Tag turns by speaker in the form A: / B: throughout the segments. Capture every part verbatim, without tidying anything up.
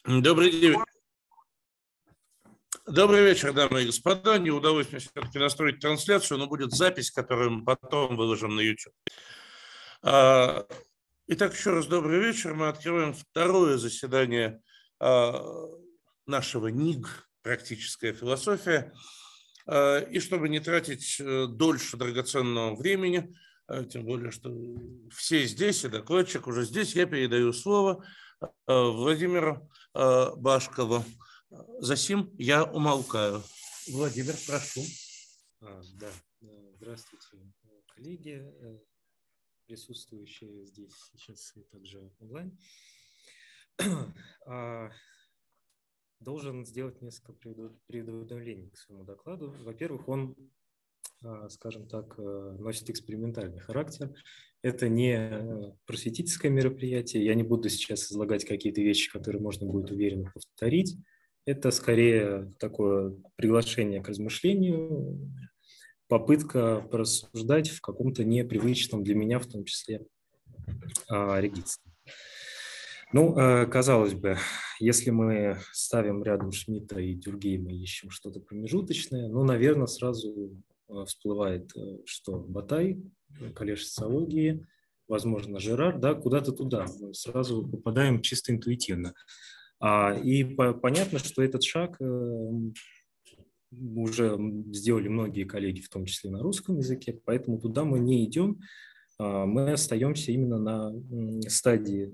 A: Добрый день. Добрый вечер, дамы и господа. Не удалось мне все-таки настроить трансляцию, но будет запись, которую мы потом выложим на YouTube. Итак, еще раз добрый вечер. Мы открываем второе заседание нашего НИГ «Практическая философия». И чтобы не тратить дольше драгоценного времени, тем более, что все здесь, и докладчик уже здесь, я передаю слово Владимиру Башкову. Засим я умолкаю. Владимир, прошу.
B: А, да. Здравствуйте, коллеги, присутствующие здесь сейчас и также онлайн. Должен сделать несколько предуведомлений к своему докладу. Во-первых, он, скажем так, носит экспериментальный характер. Это не просветительское мероприятие. Я не буду сейчас излагать какие-то вещи, которые можно будет уверенно повторить. Это скорее такое приглашение к размышлению, попытка порассуждать в каком-то непривычном для меня, в том числе, регистре. Ну, казалось бы, если мы ставим рядом Шмидта и Дюркгейма и ищем что-то промежуточное, ну, наверное, сразу всплывает, что Батай, коллеж социологии, возможно, Жерар, да, куда-то туда. Мы сразу попадаем чисто интуитивно. И понятно, что этот шаг уже сделали многие коллеги, в том числе на русском языке, поэтому туда мы не идем, мы остаемся именно на стадии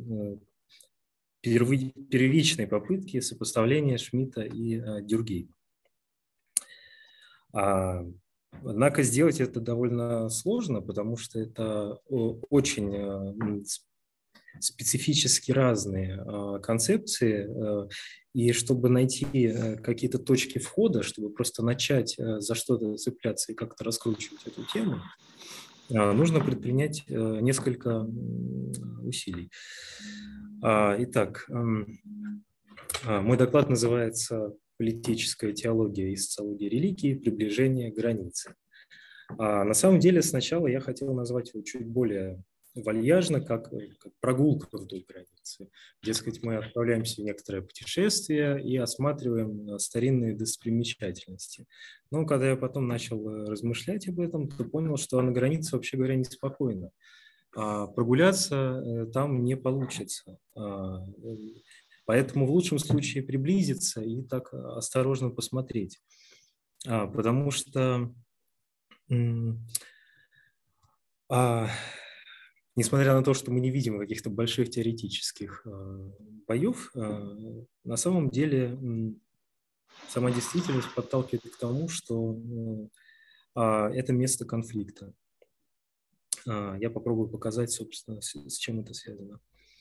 B: первичной попытки сопоставления Шмидта и Дюркгейма. Однако сделать это довольно сложно, потому что это очень специфически разные концепции, и чтобы найти какие-то точки входа, чтобы просто начать за что-то цепляться и как-то раскручивать эту тему, нужно предпринять несколько усилий. Итак, мой доклад называется «Политическая теология и социология религии. Приближение границы». На самом деле сначала я хотел назвать его чуть более вальяжно, как, как прогулка вдоль границы. Дескать, мы отправляемся в некоторое путешествие и осматриваем старинные достопримечательности. Но когда я потом начал размышлять об этом, то понял, что на границе, вообще говоря, неспокойно. А прогуляться там не получится. Поэтому в лучшем случае приблизиться и так осторожно посмотреть. Потому что несмотря на то, что мы не видим каких-то больших теоретических боев, на самом деле сама действительность подталкивает к тому, что это место конфликта. Я попробую показать, собственно, с чем это связано.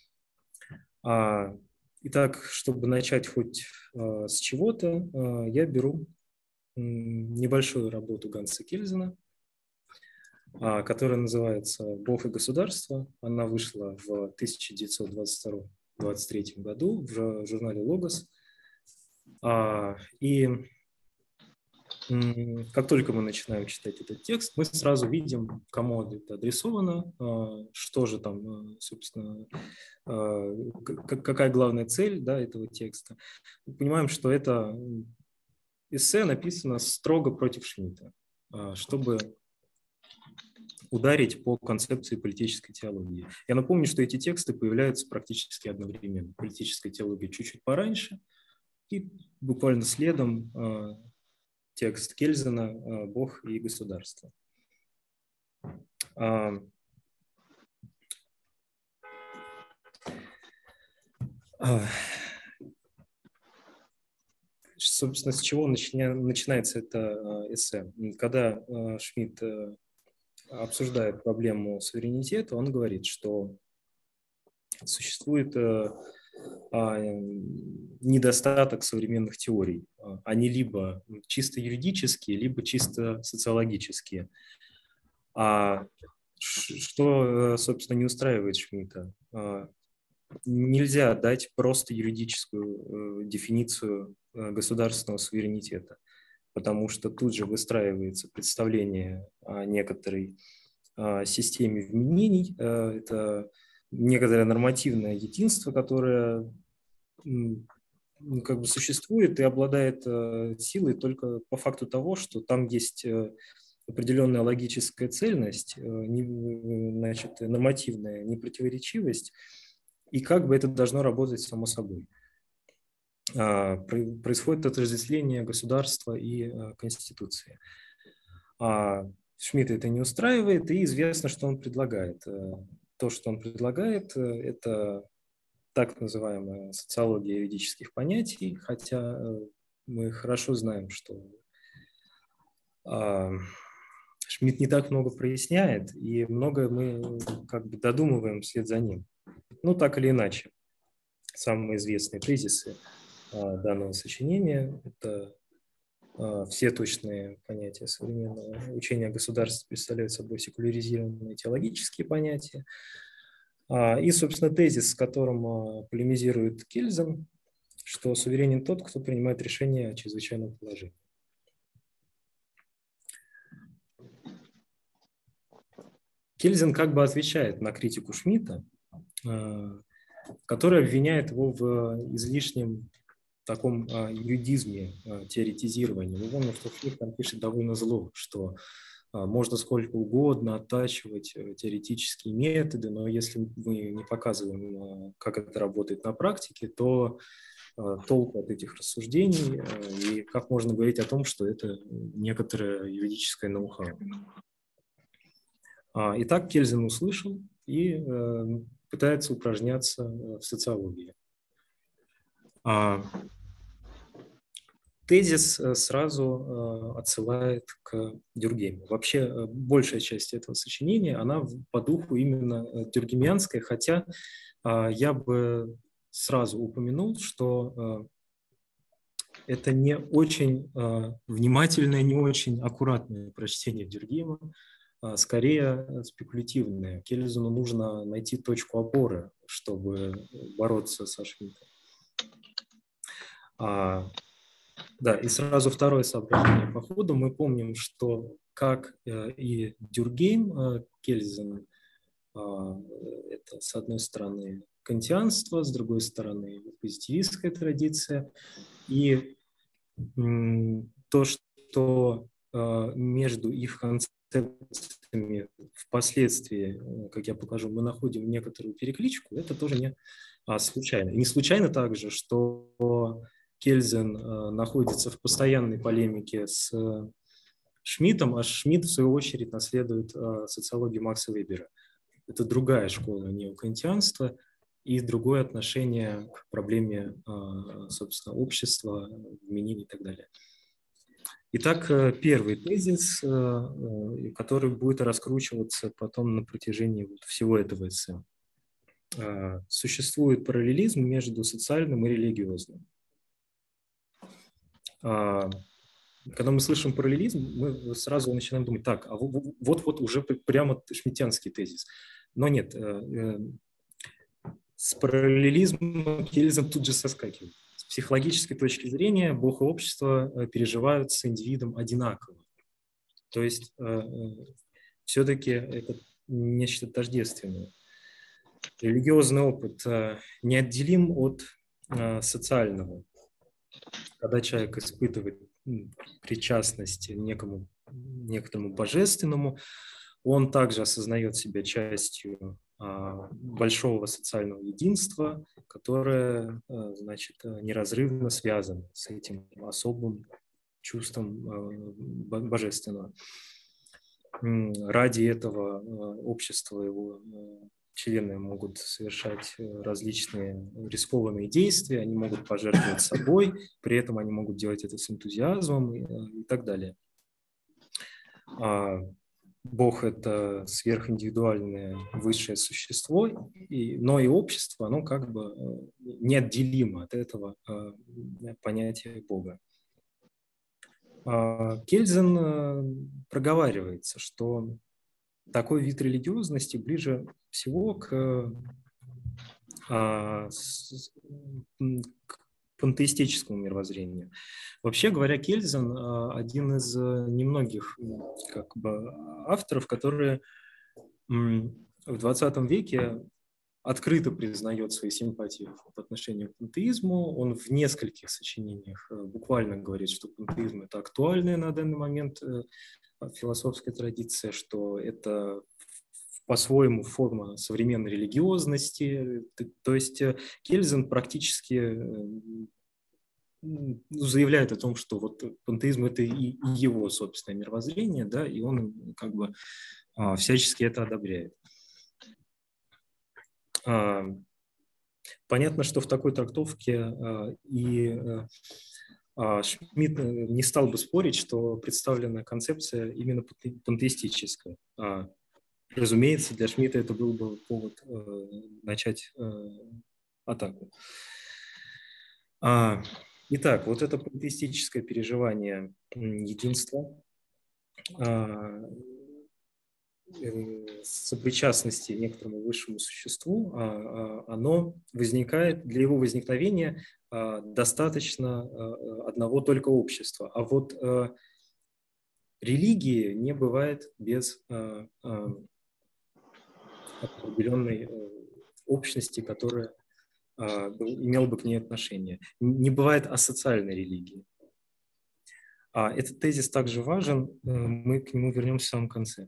B: Итак, чтобы начать хоть с чего-то, я беру небольшую работу Ганса Кельзена, которая называется «Бог и государство». Она вышла в тысяча девятьсот двадцать втором — двадцать третьем году в журнале «Логос». И как только мы начинаем читать этот текст, мы сразу видим, кому это адресовано, что же там, собственно, какая главная цель, да, этого текста. Мы понимаем, что это эссе написано строго против Шмидта, чтобы ударить по концепции политической теологии. Я напомню, что эти тексты появляются практически одновременно. Политическая теология чуть-чуть пораньше, и буквально следом текст Кельзена «Бог и государство». Собственно, с чего начинается это эссе? Когда Шмидт обсуждает проблему суверенитета, он говорит, что существует недостаток современных теорий. Они либо чисто юридические, либо чисто социологические. А что, собственно, не устраивает Шмидта? Нельзя дать просто юридическую дефиницию государственного суверенитета, потому что тут же выстраивается представление о некоторой системе вменений. Это некоторое нормативное единство, которое как бы существует и обладает силой только по факту того, что там есть определенная логическая цельность, значит, нормативная непротиворечивость, и как бы это должно работать само собой. Происходит отождествление государства и Конституции. А Шмидта это не устраивает, и известно, что он предлагает. То, что он предлагает, это так называемая социология юридических понятий, хотя мы хорошо знаем, что Шмидт не так много проясняет, и многое мы как бы додумываем вслед за ним. Ну, так или иначе. Самые известные тезисы данного сочинения – это все точные понятия современного учения о государстве представляют собой секуляризированные теологические понятия. И, собственно, тезис, с которым полемизирует Кельзен, что суверенен тот, кто принимает решение о чрезвычайном положении. Кельзен как бы отвечает на критику Шмидта, который обвиняет его в излишнем таком юридизме, теоретизировании. Мы помним, что Шмидт там пишет довольно зло, что можно сколько угодно оттачивать теоретические методы, но если мы не показываем, как это работает на практике, то толку от этих рассуждений и как можно говорить о том, что это некоторое юридическое ноу-хау. Итак, Кельзен услышал и пытается упражняться в социологии. Тезис сразу отсылает к Дюркгейму. Вообще, большая часть этого сочинения, она по духу именно дюркгеймианская, хотя я бы сразу упомянул, что это не очень внимательное, не очень аккуратное прочтение Дюркгейма, скорее спекулятивное. Кельзену нужно найти точку опоры, чтобы бороться со Шмидтом. Да, и сразу второе соображение по ходу. Мы помним, что как и Дюркгейм, Кельзен, это с одной стороны кантианство, с другой стороны позитивистская традиция. И то, что между их концепциями впоследствии, как я покажу, мы находим некоторую перекличку, это тоже не случайно. И не случайно также, что Кельзен находится в постоянной полемике с Шмидтом, а Шмидт, в свою очередь, наследует социологию Макса Вебера. Это другая школа неокантианства и другое отношение к проблеме, собственно, общества, мнений и так далее. Итак, первый тезис, который будет раскручиваться потом на протяжении всего этого эссе. Существует параллелизм между социальным и религиозным. Когда мы слышим параллелизм, мы сразу начинаем думать, так, а вот-вот уже прямо шмидтианский тезис. Но нет, с параллелизмом Кельзен тут же соскакивает. С психологической точки зрения Бог и общество переживают с индивидом одинаково. То есть все-таки это нечто тождественное. Религиозный опыт неотделим от социального. Когда человек испытывает причастность к некому, некоторому божественному, он также осознает себя частью а, большого социального единства, которое, а, значит, неразрывно связано с этим особым чувством а, божественного. Ради этого а, общество его а, члены могут совершать различные рискованные действия, они могут пожертвовать собой, при этом они могут делать это с энтузиазмом и, и так далее. А Бог – это сверхиндивидуальное высшее существо, и, но и общество, оно как бы неотделимо от этого понятия Бога. Кельзен проговаривается, что такой вид религиозности ближе всего к, а, с, к пантеистическому мировоззрению. Вообще говоря, Кельзен а, один из немногих как бы, авторов, которые м, в двадцатом веке открыто признает свои симпатии по отношению к пантеизму. Он в нескольких сочинениях буквально говорит, что пантеизм – это актуальная на данный момент философская традиция, что это по-своему форма современной религиозности. То есть Кельзен практически заявляет о том, что вот пантеизм – это и его собственное мировоззрение, да, и он как бы всячески это одобряет. Понятно, что в такой трактовке и Шмидт не стал бы спорить, что представленная концепция именно пантеистическая. Разумеется, для Шмидта это был бы повод начать атаку. Итак, вот это пантеистическое переживание единства, сопричастности некоторому высшему существу, оно возникает, для его возникновения достаточно одного только общества. А вот религии не бывает без определенной общности, которая имела бы к ней отношение. Не бывает асоциальной религии. Этот тезис также важен, мы к нему вернемся в самом конце.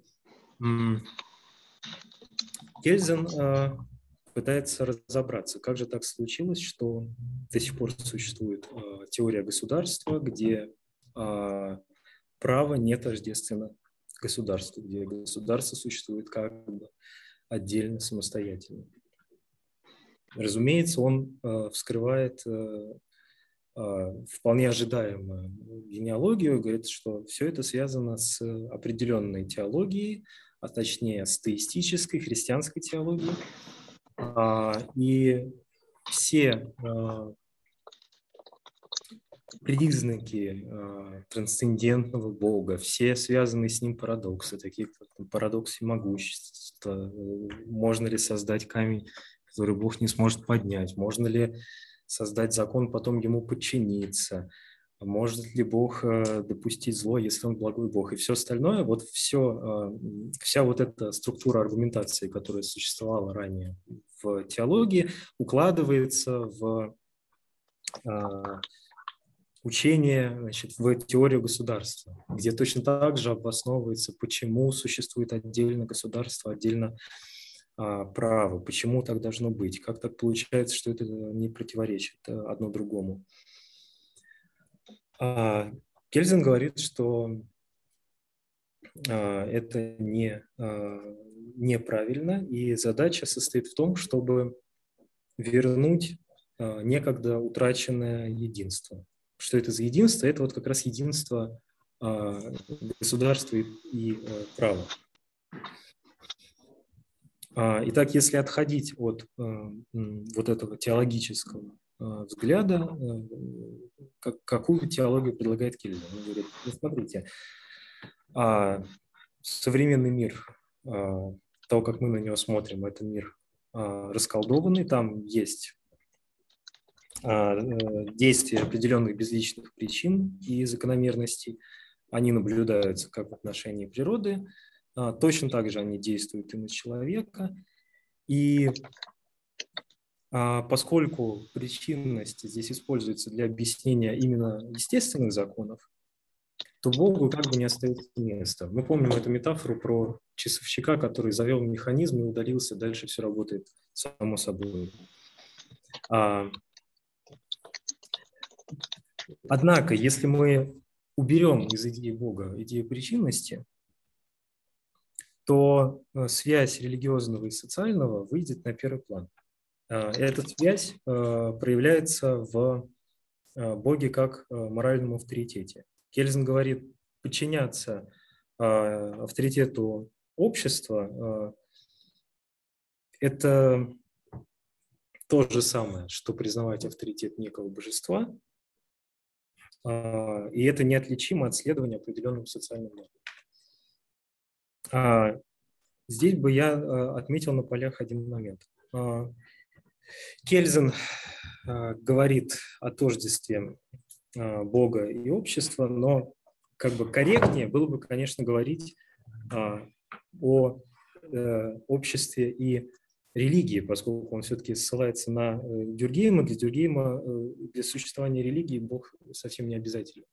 B: Кельзен э, пытается разобраться, как же так случилось, что до сих пор существует э, теория государства, где э, право не тождественно государству, где государство существует как бы отдельно, самостоятельно. Разумеется, он э, вскрывает э, э, вполне ожидаемую генеалогию, говорит, что все это связано с определенной теологией, а точнее с теистической, христианской теологией. И все признаки трансцендентного Бога, все связанные с ним парадоксы, такие как парадокс всемогущества, можно ли создать камень, который Бог не сможет поднять, можно ли создать закон, потом ему подчиниться, может ли Бог допустить зло, если он благой Бог, и все остальное, вот все, вся вот эта структура аргументации, которая существовала ранее в теологии, укладывается в учение, значит, в теорию государства, где точно так же обосновывается, почему существует отдельно государство, отдельно право, почему так должно быть, как так получается, что это не противоречит одно другому. Кельзен говорит, что это не, неправильно, и задача состоит в том, чтобы вернуть некогда утраченное единство. Что это за единство? Это вот как раз единство государства и, и права. Итак, если отходить от вот этого теологического взгляда, как, какую теологию предлагает Кельзен? Он говорит, ну, смотрите, современный мир, то, как мы на него смотрим, это мир расколдованный, там есть действия определенных безличных причин и закономерностей, они наблюдаются как в отношении природы, точно так же они действуют и на человека, и поскольку причинность здесь используется для объяснения именно естественных законов, то Богу как бы не остается места. Мы помним эту метафору про часовщика, который завел механизм и удалился, дальше все работает само собой. Однако, если мы уберем из идеи Бога идею причинности, то связь религиозного и социального выйдет на первый план. Эта связь проявляется в Боге как моральном авторитете. Кельзен говорит, подчиняться авторитету общества – это то же самое, что признавать авторитет некого божества, и это неотличимо от следования определенным социальным нормам. Здесь бы я отметил на полях один момент. Кельзен говорит о тождестве Бога и общества, но как бы корректнее было бы, конечно, говорить о обществе и религии, поскольку он все-таки ссылается на Дюркгейма. Для Дюркгейма для существования религии Бог совсем не обязателен.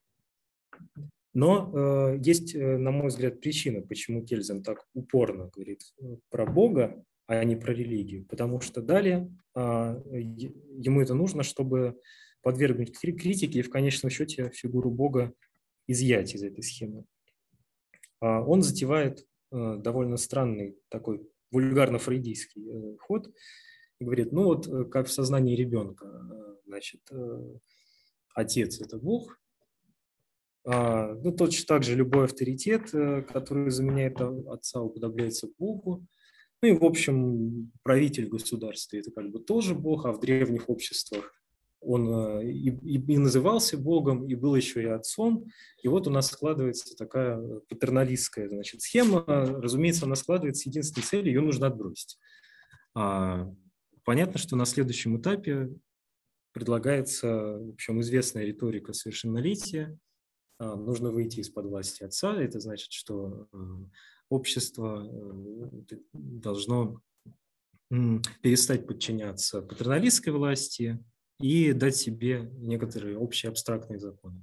B: Но э, есть, на мой взгляд, причина, почему Кельзен так упорно говорит про Бога, а не про религию. Потому что далее э, ему это нужно, чтобы подвергнуть критике и в конечном счете фигуру Бога изъять из этой схемы. А он затевает э, довольно странный такой вульгарно-фрейдийский э, ход и говорит, ну вот как в сознании ребенка, э, значит, э, отец – это Бог. А, ну, точно так же любой авторитет, который заменяет отца, уподобляется Богу. Ну и, в общем, правитель государства – это как бы тоже Бог, а в древних обществах он и, и, и назывался Богом, и был еще и отцом. И вот у нас складывается такая патерналистская, значит, схема. Разумеется, она складывается с единственной целью, ее нужно отбросить. А, понятно, что на следующем этапе предлагается, в общем, известная риторика совершеннолетия. Нужно выйти из-под власти отца. Это значит, что общество должно перестать подчиняться патерналистской власти и дать себе некоторые общие абстрактные законы,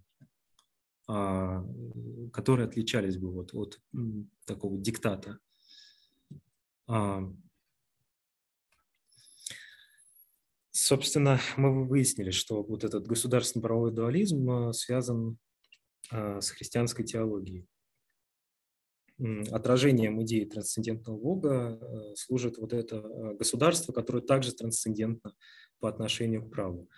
B: которые отличались бы вот от такого диктата. Собственно, мы выяснили, что вот этот государственно-правовой дуализм связан с христианской теологией. Отражением идеи трансцендентного Бога служит вот это государство, которое также трансцендентно по отношению к праву.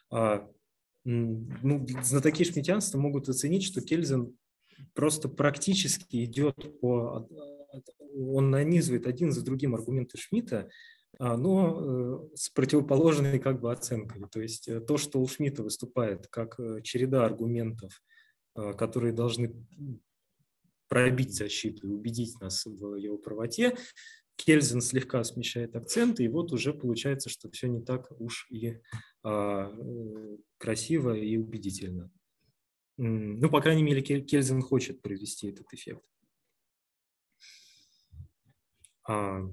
B: Ну, знатоки шмидтианства могут оценить, что Кельзен просто практически идет по... Он нанизывает один за другим аргументы Шмидта, но с противоположной как бы оценкой. То есть то, что у Шмидта выступает как череда аргументов, которые должны пробить защиту и убедить нас в его правоте, Кельзен слегка смещает акценты, и вот уже получается, что все не так уж и а, красиво и убедительно. Ну, по крайней мере, Кельзен хочет произвести этот эффект. А,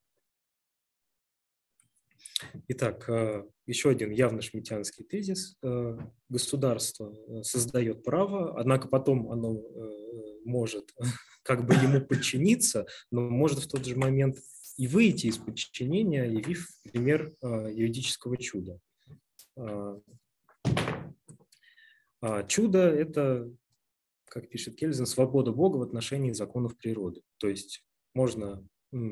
B: Итак, еще один явно шмидтианский тезис. Государство создает право, однако потом оно может как бы ему подчиниться, но может в тот же момент и выйти из подчинения, явив пример юридического чуда. Чудо – это, как пишет Кельзен, свобода Бога в отношении законов природы. То есть можно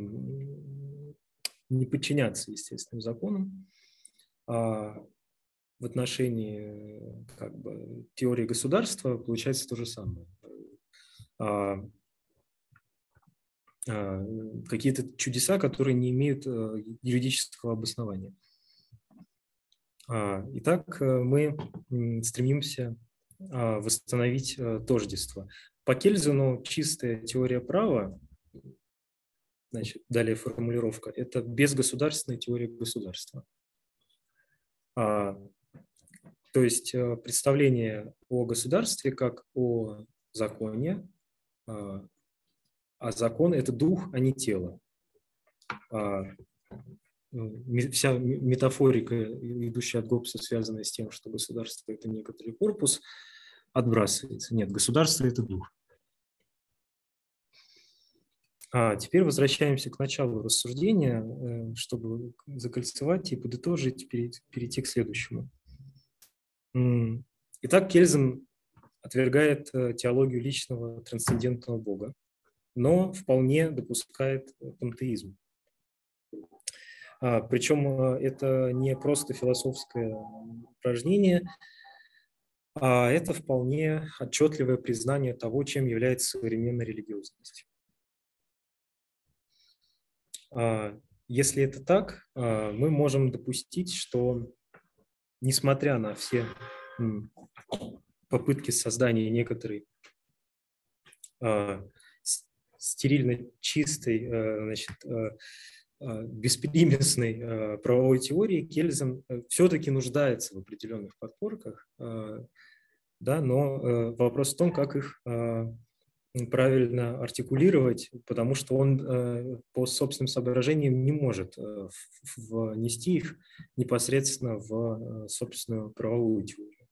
B: не подчиняться естественным законам. А в отношении как бы, теории государства получается то же самое. А, а, какие-то чудеса, которые не имеют а, юридического обоснования. А, итак, мы стремимся а, восстановить а, тождество. По Кельзену чистая теория права, значит, далее формулировка, это безгосударственная теория государства. А, то есть представление о государстве как о законе, а, а закон – это дух, а не тело. А, вся метафорика, идущая от Гоббса, связанная с тем, что государство – это некоторый корпус, отбрасывается. Нет, государство – это дух. А теперь возвращаемся к началу рассуждения, чтобы закольцевать и подытожить, перейти к следующему. Итак, Кельзен отвергает теологию личного трансцендентного Бога, но вполне допускает пантеизм. Причем это не просто философское упражнение, а это вполне отчетливое признание того, чем является современная религиозность. Если это так, мы можем допустить, что, несмотря на все попытки создания некоторой стерильно чистой, значит, беспримесной правовой теории, Кельзен все-таки нуждается в определенных подпорках, да, но вопрос в том, как их правильно артикулировать, потому что он по собственным соображениям не может внести их непосредственно в собственную правовую теорию.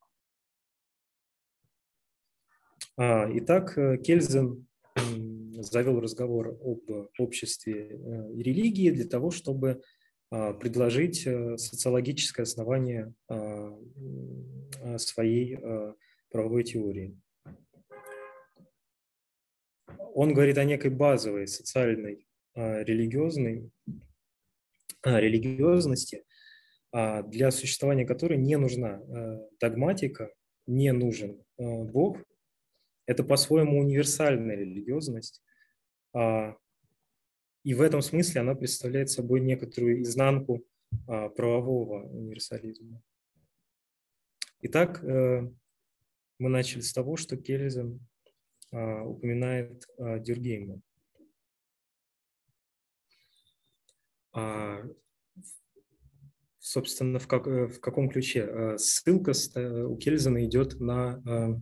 B: Итак, Кельзен завел разговор об обществе и религии для того, чтобы предложить социологическое основание своей правовой теории. Он говорит о некой базовой социальной религиозной, религиозности, для существования которой не нужна догматика, не нужен Бог. Это по-своему универсальная религиозность, и в этом смысле она представляет собой некоторую изнанку правового универсализма. Итак, мы начали с того, что Кельзен упоминает Дюркгейма. Собственно, в, как, в каком ключе? Ссылка у Кельзена идет на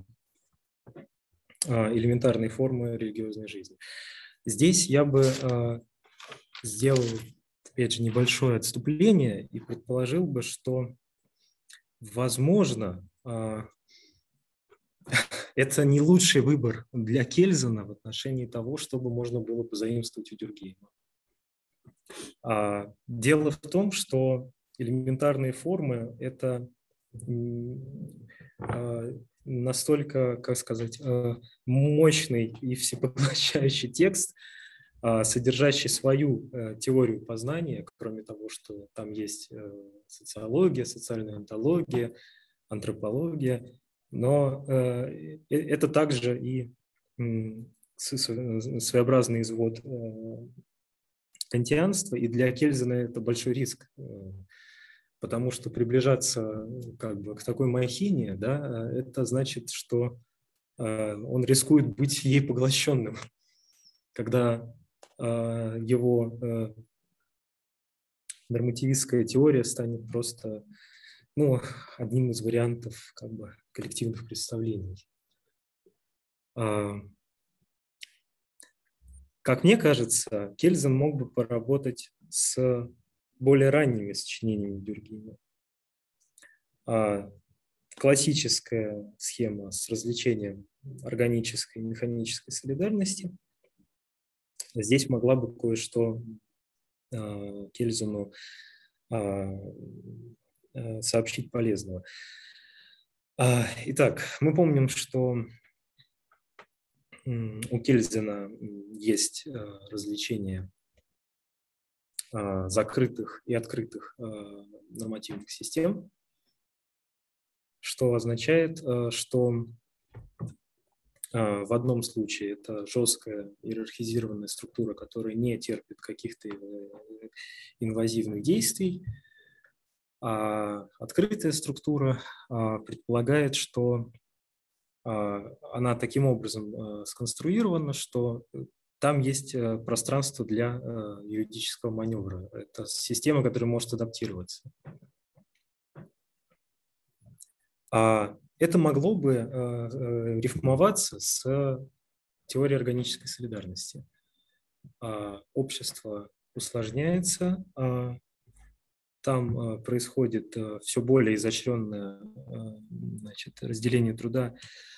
B: элементарные формы религиозной жизни. Здесь я бы сделал, опять же, небольшое отступление и предположил бы, что, возможно, это не лучший выбор для Кельзена в отношении того, чтобы можно было позаимствовать у Дюркгейма. Дело в том, что элементарные формы – это настолько, как сказать, мощный и всепоглощающий текст, содержащий свою теорию познания, кроме того, что там есть социология, социальная онтология, антропология, но это также и своеобразный извод кантианства, и для Кельзена это большой риск, потому что приближаться как бы к такой махине, да, это значит, что он рискует быть ей поглощенным, когда его нормативистская теория станет просто, ну, одним из вариантов как бы коллективных представлений. Как мне кажется, Кельзен мог бы поработать с более ранними сочинениями Дюркгейма. Классическая схема с развлечением органической и механической солидарности. Здесь могла бы кое-что Кельзену сообщить полезного. Итак, мы помним, что у Кельзена есть развлечение закрытых и открытых нормативных систем, что означает, что в одном случае это жесткая иерархизированная структура, которая не терпит каких-то инвазивных действий, а открытая структура предполагает, что она таким образом сконструирована, что там есть пространство для юридического маневра. Это система, которая может адаптироваться. Это могло бы рифмоваться с теорией органической солидарности. Общество усложняется, там происходит все более изощренное, значит, разделение труда,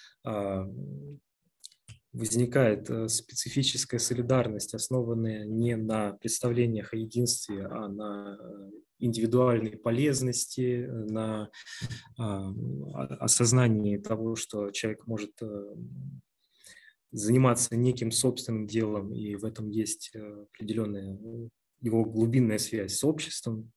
B: возникает специфическая солидарность, основанная не на представлениях о единстве, а на индивидуальной полезности, на осознании того, что человек может заниматься неким собственным делом, и в этом есть определенная его глубинная связь с обществом.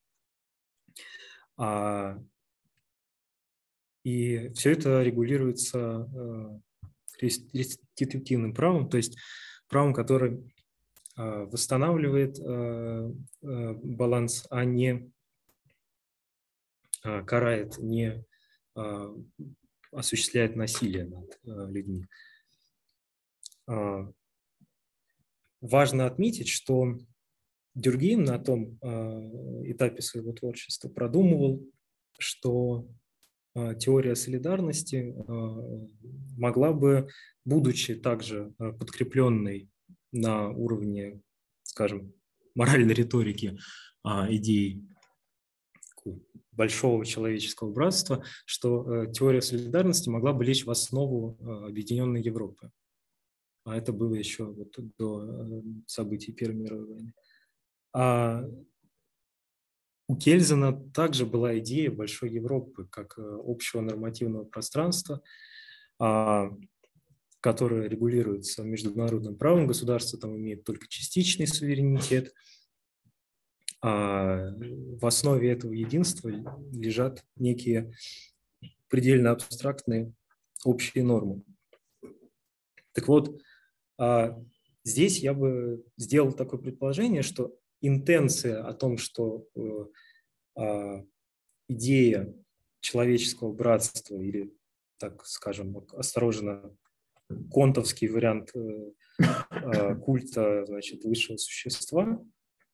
B: И все это регулируется реститутивным правом, то есть правом, который восстанавливает баланс, а не карает, не осуществляет насилие над людьми. Важно отметить, что Дюркгейм на том этапе своего творчества продумывал, что теория солидарности могла бы, будучи также подкрепленной на уровне, скажем, моральной риторики идей большого человеческого братства, что теория солидарности могла бы лечь в основу объединенной Европы. А это было еще вот до событий Первой мировой войны. А у Кельзена также была идея большой Европы как общего нормативного пространства, которое регулируется международным правом. Государство там имеет только частичный суверенитет. А в основе этого единства лежат некие предельно абстрактные общие нормы. Так вот, здесь я бы сделал такое предположение, что интенция о том, что идея человеческого братства или, так скажем, осторожно, контовский вариант культа, значит, высшего существа,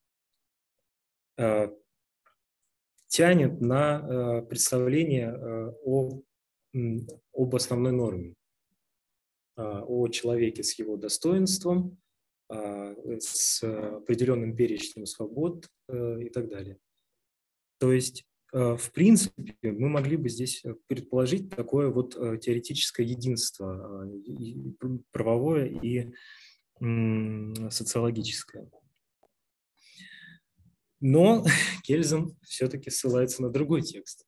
B: тянет на представление о, об основной норме, о человеке с его достоинством, с определенным перечнем свобод и так далее. То есть, в принципе, мы могли бы здесь предположить такое вот теоретическое единство, правовое и социологическое. Но Кельзен все-таки ссылается на другой текст.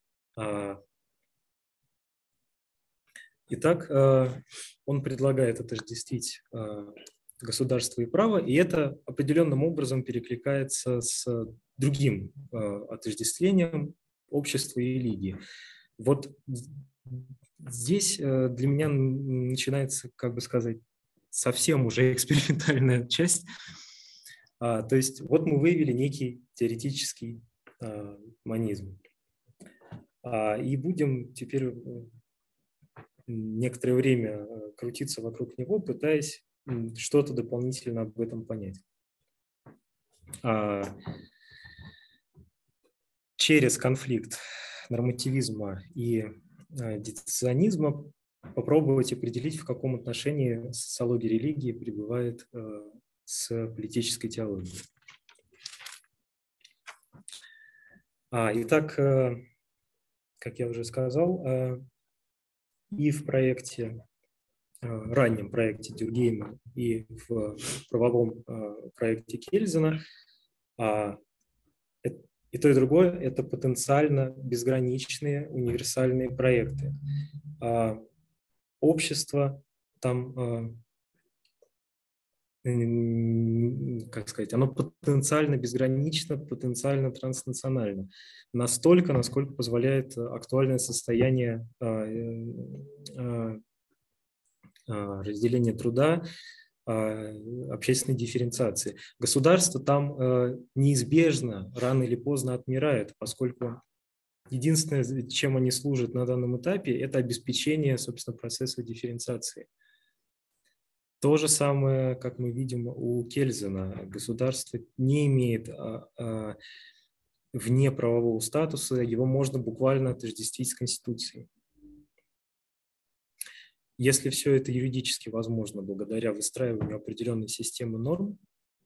B: Итак, он предлагает отождествить государство и право, и это определенным образом перекликается с другим отождествлением общества и религии. Вот здесь для меня начинается, как бы сказать, совсем уже экспериментальная часть. То есть вот мы выявили некий теоретический монизм. И будем теперь некоторое время крутиться вокруг него, пытаясь что-то дополнительно об этом понять. Через конфликт нормативизма и детационизма попробовать определить, в каком отношении социология религии пребывает с политической теологией. Итак, как я уже сказал, и в проекте, раннем проекте Дюркгейма, и в правовом проекте Кельзена и то, и другое – это потенциально безграничные универсальные проекты. Общество там, как сказать, оно потенциально безгранично, потенциально транснационально. Настолько, насколько позволяет актуальное состояние разделения труда, общественной дифференциации. Государство там неизбежно рано или поздно отмирает, поскольку единственное, чем они служат на данном этапе, это обеспечение, собственно, процесса дифференциации. То же самое, как мы видим у Кельзена. Государство не имеет а, а, вне правового статуса, его можно буквально отождествить с Конституцией. Если все это юридически возможно благодаря выстраиванию определенной системы норм,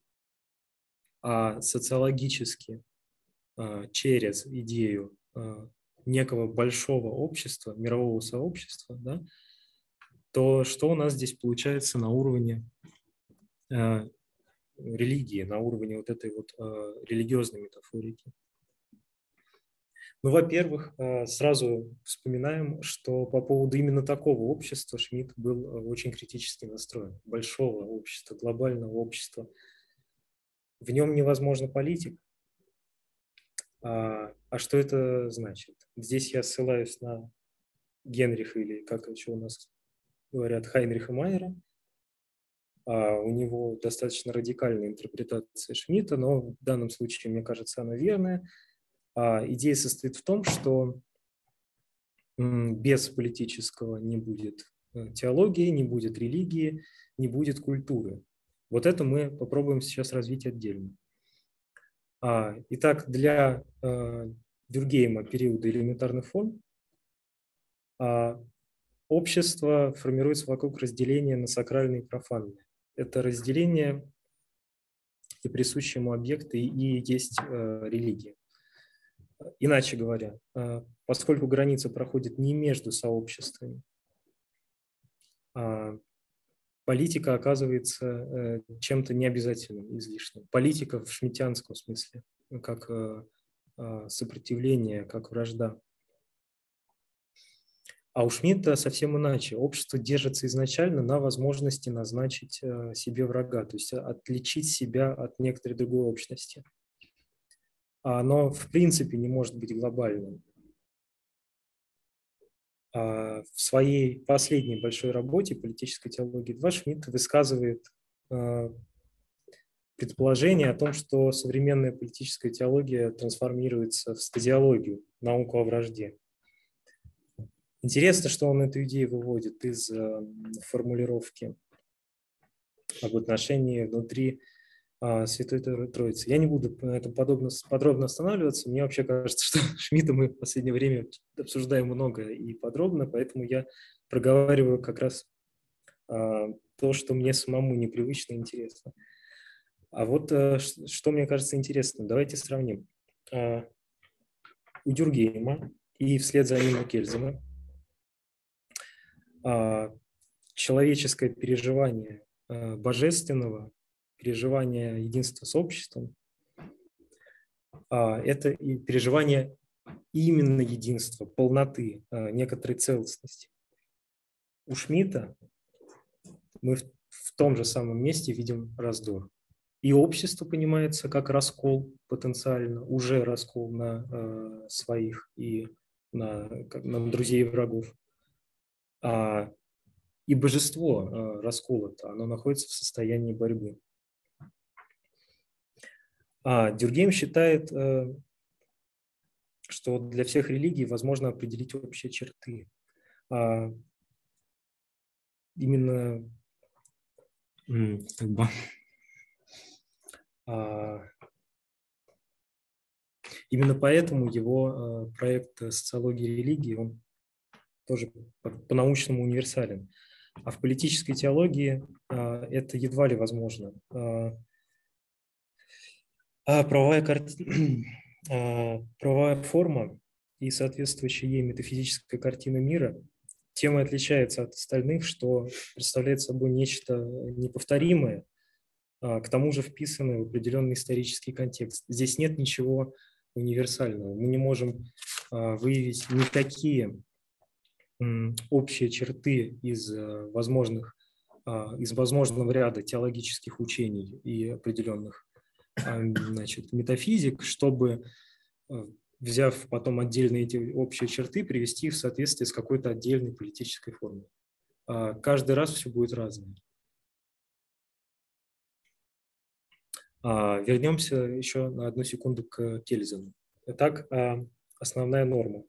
B: а социологически а, через идею а, некого большого общества, мирового сообщества, да, то что у нас здесь получается на уровне а, религии, на уровне вот этой вот а, религиозной метафорики? Ну, во-первых, сразу вспоминаем, что по поводу именно такого общества Шмидт был очень критически настроен. Большого общества, глобального общества. В нем невозможна политика. А, а что это значит? Здесь я ссылаюсь на Генриха, или как еще у нас говорят, Хайнриха Майера. А, у него достаточно радикальная интерпретация Шмидта, но в данном случае, мне кажется, она верная. Идея состоит в том, что без политического не будет теологии, не будет религии, не будет культуры. Вот это мы попробуем сейчас развить отдельно. Итак, для Дюркгейма периода элементарных форм А общество формируется вокруг разделения на сакральное и профанное. Это разделение и присущие ему объекты и есть религия. Иначе говоря, поскольку граница проходит не между сообществами, а политика оказывается чем-то необязательным, излишним. Политика в шмидтианском смысле, как сопротивление, как вражда. А у Шмидта совсем иначе. Общество держится изначально на возможности назначить себе врага, то есть отличить себя от некоторой другой общности. Оно в принципе не может быть глобальным. В своей последней большой работе «Политическая теология два» Шмидт высказывает предположение о том, что современная политическая теология трансформируется в стадиологию, науку о вражде. Интересно, что он эту идею выводит из формулировки об отношении внутри Святой Троицы. Я не буду на этом подобно, подробно останавливаться. Мне вообще кажется, что Шмидта мы в последнее время обсуждаем много и подробно, поэтому я проговариваю как раз а, то, что мне самому непривычно и интересно. А вот а, что мне кажется интересным. Давайте сравним. А, у Дюркгейма и вслед за ним у Кельзена а, человеческое переживание а, божественного, переживание единства с обществом, это и переживание именно единства, полноты, некоторой целостности. У Шмидта мы в том же самом месте видим раздор. И общество понимается как раскол потенциально, уже раскол на своих и на, на друзей и врагов. А и божество расколото, оно находится в состоянии борьбы. А Дюркгейм считает, что для всех религий возможно определить общие черты. А именно как бы, а, именно поэтому его проект «Социология религии» он тоже по-научному универсален. А в политической теологии это едва ли возможно. А правовая, карти... правовая форма и соответствующая ей метафизическая картина мира тем и отличается от остальных, что представляет собой нечто неповторимое, к тому же вписанное в определенный исторический контекст. Здесь нет ничего универсального. Мы не можем выявить никакие общие черты из возможных, из возможного ряда теологических учений и определенных значит, метафизик, чтобы, взяв потом отдельные эти общие черты, привести их в соответствие с какой-то отдельной политической формой. Каждый раз все будет разное. Вернемся еще на одну секунду к Кельзену. Итак, основная норма.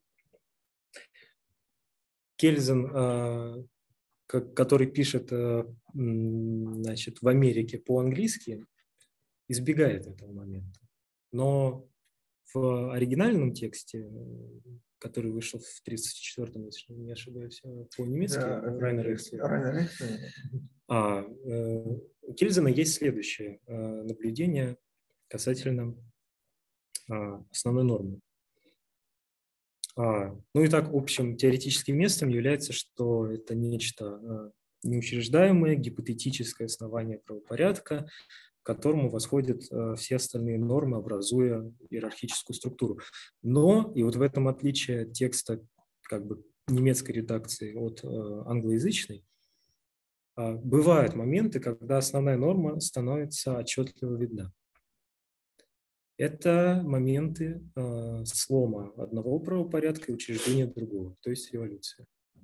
B: Кельзен, который пишет значит, в Америке по-английски, избегает этого момента. Но в оригинальном тексте, который вышел в тридцать четвёртом, если не ошибаюсь, по-немецки,
C: да,
B: Райнер, а, у Кельзена есть следующее наблюдение касательно основной нормы. А, ну и так, общим теоретическим местом является, что это нечто неучреждаемое, гипотетическое основание правопорядка, к которому восходят все остальные нормы, образуя иерархическую структуру. Но, и вот в этом отличие от текста как бы немецкой редакции от англоязычной, бывают моменты, когда основная норма становится отчетливо видна. Это моменты слома одного правопорядка и учреждения другого, то есть революции.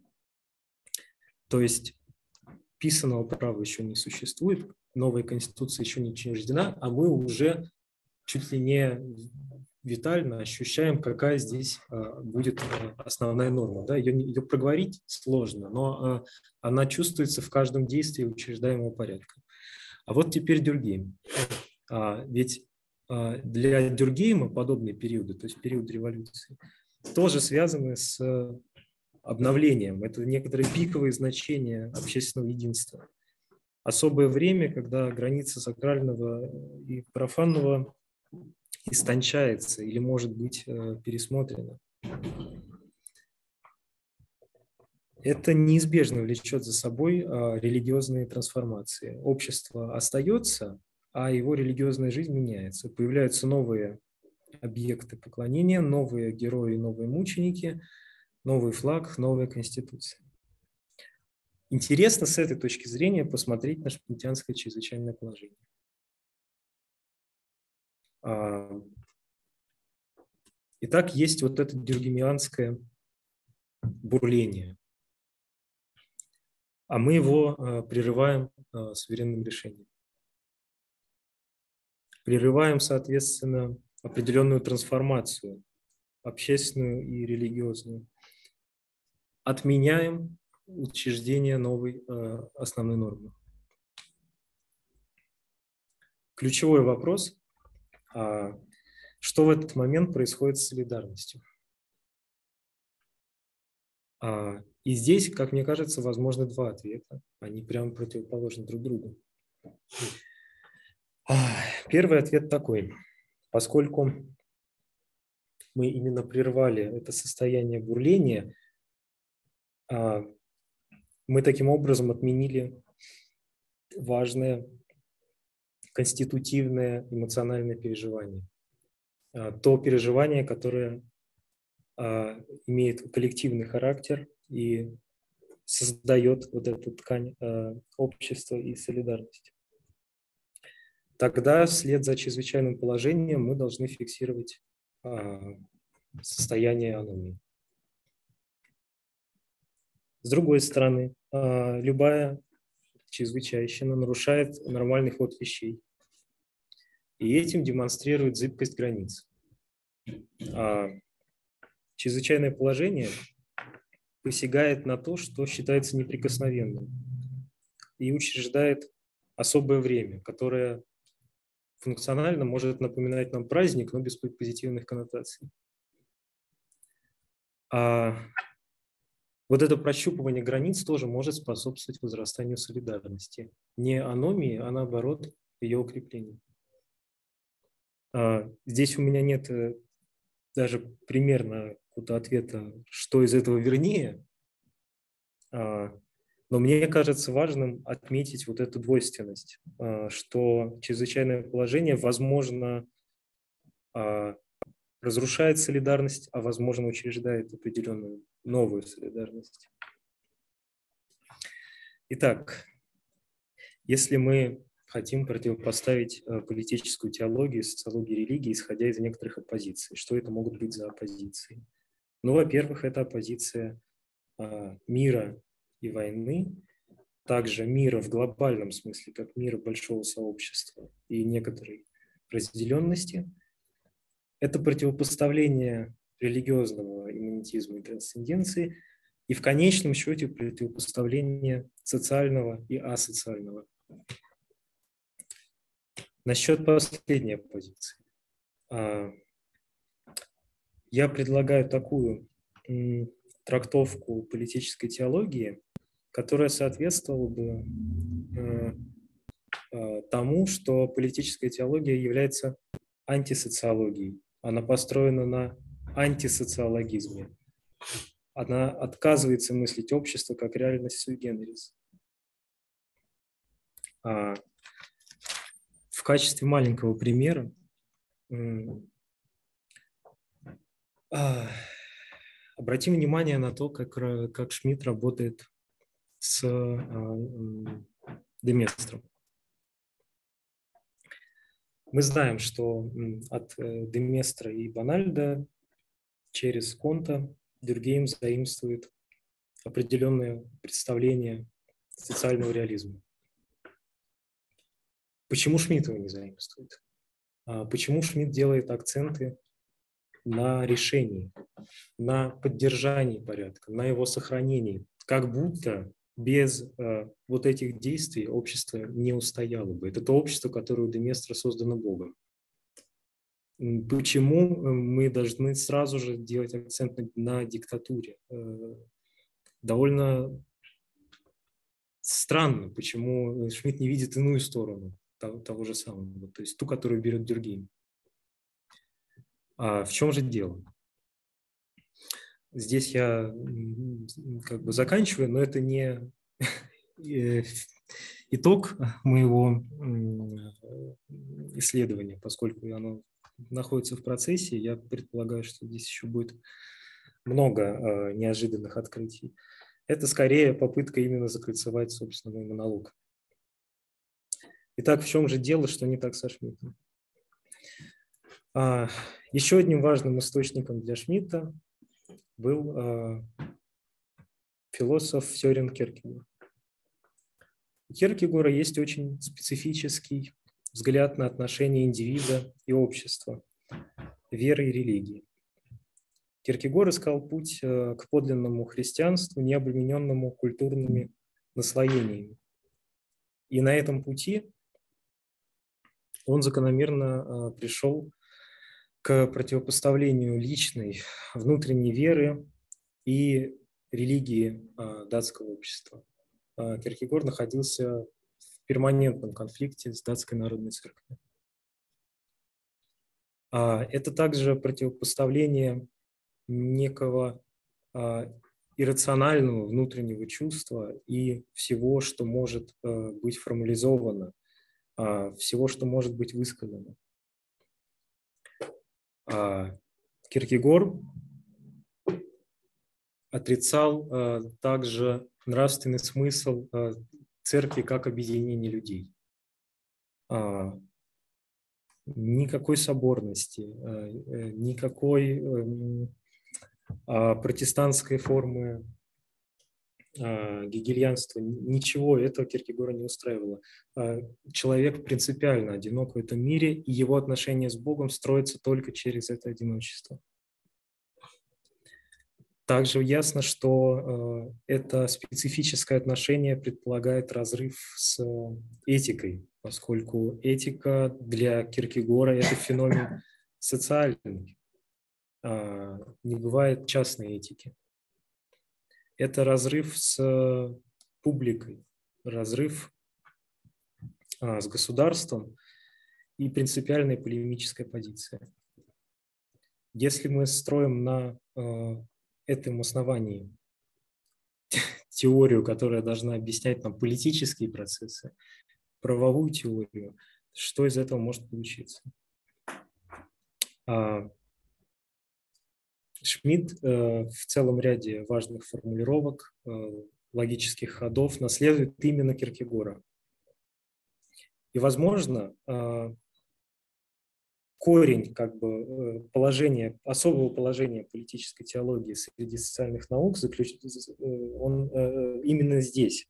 B: То есть писаного права еще не существует, новая конституция еще не учреждена, а мы уже чуть ли не витально ощущаем, какая здесь будет основная норма. Да? Ее, ее проговорить сложно, но она чувствуется в каждом действии учреждаемого порядка. А вот теперь Дюркгейм. Ведь для Дюркгейма подобные периоды, то есть период революции, тоже связаны с обновлением. Это некоторые пиковые значения общественного единства. Особое время, когда граница сакрального и профанного истончается или может быть пересмотрена. Это неизбежно влечет за собой религиозные трансформации. Общество остается, а его религиозная жизнь меняется. Появляются новые объекты поклонения, новые герои, новые мученики, новый флаг, новая конституция. Интересно с этой точки зрения посмотреть на шмидтианское чрезвычайное положение. Итак, есть вот это дюркгеймианское бурление, а мы его прерываем суверенным решением. Прерываем, соответственно, определенную трансформацию, общественную и религиозную. Отменяем учреждение новой основной нормы. Ключевой вопрос, что в этот момент происходит с солидарностью. И здесь, как мне кажется, возможны два ответа. Они прямо противоположны друг другу. Первый ответ такой. Поскольку мы именно прервали это состояние бурления, мы таким образом отменили важное конститутивное эмоциональное переживание. То переживание, которое имеет коллективный характер и создает вот эту ткань общества и солидарности. Тогда вслед за чрезвычайным положением мы должны фиксировать состояние аномии. С другой стороны, любая чрезвычайщина нарушает нормальный ход вещей и этим демонстрирует зыбкость границ. Чрезвычайное положение посягает на то, что считается неприкосновенным, и учреждает особое время, которое функционально может напоминать нам праздник, но без позитивных коннотаций. А вот это прощупывание границ тоже может способствовать возрастанию солидарности. Не аномии, а наоборот ее укреплению. А здесь у меня нет даже примерно какого-то ответа, что из этого вернее, а, но мне кажется важным отметить вот эту двойственность, а, что чрезвычайное положение, возможно, а, разрушает солидарность, а возможно учреждает определенную новую солидарность. Итак, если мы хотим противопоставить политическую теологию, социологию религии, исходя из некоторых оппозиций, что это могут быть за оппозиции? Ну, во-первых, это оппозиция а, мира и войны, также мира в глобальном смысле, как мира большого сообщества и некоторой разделенности. Это противопоставление религиозного имманентизма и трансценденции и в конечном счете противопоставление социального и асоциального. Насчет последней позиции. Я предлагаю такую трактовку политической теологии, которая соответствовала бы тому, что политическая теология является антисоциологией. Она построена на антисоциологизме. Она отказывается мыслить общество как реальность sui generis. В качестве маленького примера обратим внимание на то, как, как Шмидт работает с Деместром. Мы знаем, что от Деместра и Бональда через Конта Дюркгейм заимствует определенное представление социального реализма. Почему Шмидт его не заимствует? Почему Шмидт делает акценты на решении, на поддержании порядка, на его сохранении, как будто без э, вот этих действий общество не устояло бы. Это то общество, которое у Деместра создано Богом. Почему мы должны сразу же делать акцент на, на диктатуре? довольно странно, почему Шмидт не видит иную сторону того, того же самого, то есть ту, которую берет Дюркгейм. А в чем же дело? Здесь я как бы заканчиваю, но это не итог моего исследования, поскольку оно находится в процессе. Я предполагаю, что здесь еще будет много неожиданных открытий. Это скорее попытка именно закольцевать, собственно, мой монолог. Итак, в чем же дело, что не так со Шмидтом? Еще одним важным источником для Шмидта был философ Сёрен Кierkegaard. У Кierkegaard есть очень специфический взгляд на отношения индивида и общества, веры и религии. Кierkegaard искал путь к подлинному христианству, не обремененному культурными наслоениями. И на этом пути он закономерно пришел к противопоставлению личной внутренней веры и религии датского общества. Кierkegaard находился в перманентном конфликте с датской народной церковью. Это также противопоставление некого иррационального внутреннего чувства и всего, что может быть формализовано, всего, что может быть высказано. Кierkegaard отрицал также нравственный смысл церкви как объединения людей. Никакой соборности, никакой протестантской формы гегельянства, ничего этого Кierkegaard не устраивало. Человек принципиально одинок в этом мире, и его отношения с Богом строятся только через это одиночество. Также ясно, что это специфическое отношение предполагает разрыв с этикой, поскольку этика для Кierkegaard – это феномен социальный. Не бывает частной этики. Это разрыв с публикой, разрыв с государством и принципиальная полемическая позиция. Если мы строим на этом основании теорию, которая должна объяснять нам политические процессы, правовую теорию, что из этого может получиться? Шмидт в целом ряде важных формулировок, логических ходов наследует именно Кierkegaard. И, возможно, корень как бы, положения, особого положения политической теологии среди социальных наук заключается он именно здесь.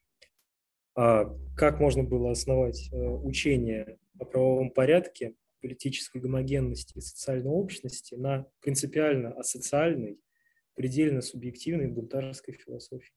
B: Как можно было основать учение о правовом порядке, политической гомогенности и социальной общности на принципиально асоциальной, предельно субъективной бунтарской философии?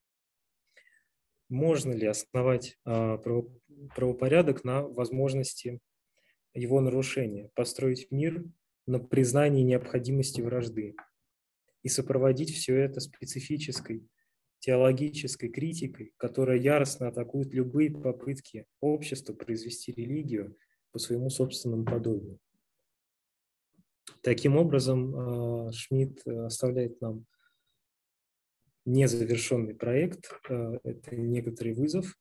B: Можно ли основать правопорядок на возможности его нарушения, построить мир на признании необходимости вражды и сопроводить все это специфической теологической критикой, которая яростно атакует любые попытки общества произвести религию по своему собственному подобию? Таким образом, Шмидт оставляет нам незавершенный проект, это некоторый вызов.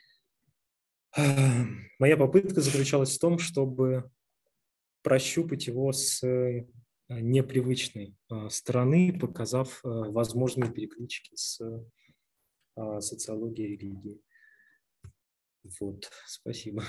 B: Моя попытка заключалась в том, чтобы прощупать его с непривычной стороны, показав возможные переклички с социологией религии. Вот, спасибо.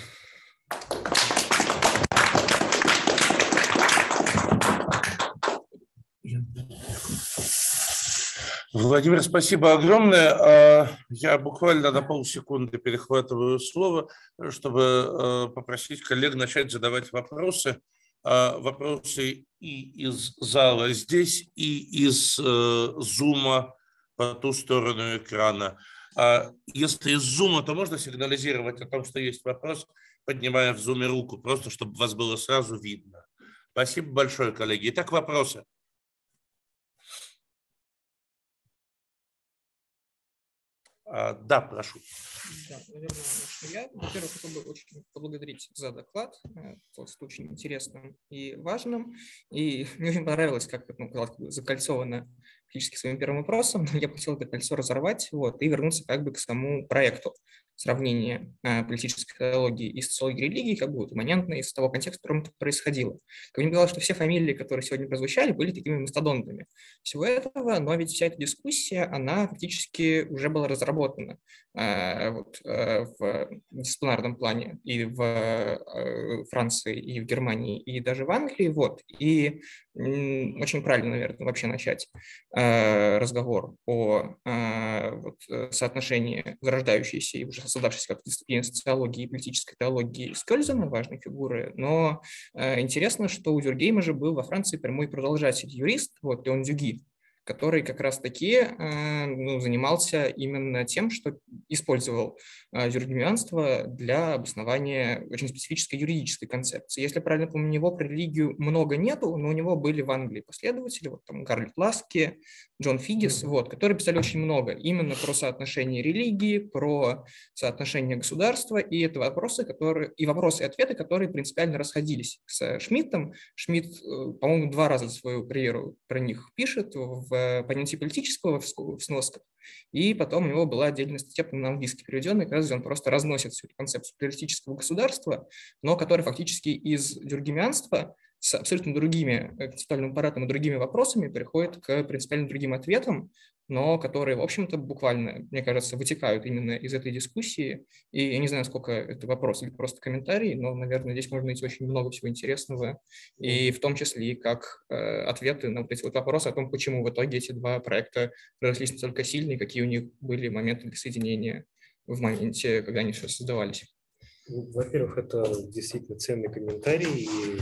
A: Владимир, спасибо огромное. Я буквально на полсекунды перехватываю слово, чтобы попросить коллег начать задавать вопросы. Вопросы и из зала здесь, и из зума по ту сторону экрана. Если из зума, то можно сигнализировать о том, что есть вопрос, поднимая в зуме руку, просто чтобы вас было сразу видно. Спасибо большое, коллеги. Итак, вопросы. Да, прошу.
C: Да, наверное, начну я. Во-первых, хотел бы очень поблагодарить за доклад. Это очень интересным и важным. И мне очень понравилось, как это ну, закольцовано фактически своим первым вопросом. Я бы хотел это кольцо разорвать вот, и вернуться как бы к самому проекту сравнения э, политической теологии и социологии религии, как бы вот, имманентно из того контекста, в котором это происходило. Как мне казалось, что все фамилии, которые сегодня прозвучали, были такими мастодонтами всего этого, но ведь вся эта дискуссия, она фактически уже была разработана э, вот, э, в дисциплинарном плане и в э, Франции, и в Германии, и даже в Англии. Вот. И м, очень правильно, наверное, вообще начать э, разговор о э, вот, соотношении зарождающейся и уже создавшейся как дисциплины социологии и политической теологии с Кёльзена, важной фигуры. Но э, интересно, что у Дюркгейма же был во Франции прямой продолжатель, юрист, вот, Леон Дюги, который как раз-таки э, ну, занимался именно тем, что использовал э, дюркгеймианство для обоснования очень специфической юридической концепции. Если правильно помню, у него про религию много нету, но у него были в Англии последователи, вот там Гарлет Ласки, Джон Фиггис, mm-hmm. вот, которые писали очень много именно про соотношение религии, про соотношение государства, и это вопросы, которые, и вопросы и ответы, которые принципиально расходились с Шмидтом. Шмидт, по-моему, два раза свою карьеру про них пишет в понятие политического в сносках, и потом у него была отдельная статья на английский переведенная, как раз он просто разносит всю эту концепцию политического государства, но которая фактически из дюркгеймианства с абсолютно другими концептуальным аппаратом и другими вопросами приходит к принципиально другим ответам, но которые, в общем-то, буквально, мне кажется, вытекают именно из этой дискуссии. И я не знаю, сколько это вопрос или просто комментарий, но, наверное, здесь можно найти очень много всего интересного, и в том числе и как э, ответы на вот эти вот вопросы о том, почему в итоге эти два проекта рослись настолько сильно, и какие у них были моменты присоединения в моменте, когда они все создавались.
B: Во-первых, это действительно ценный комментарий, и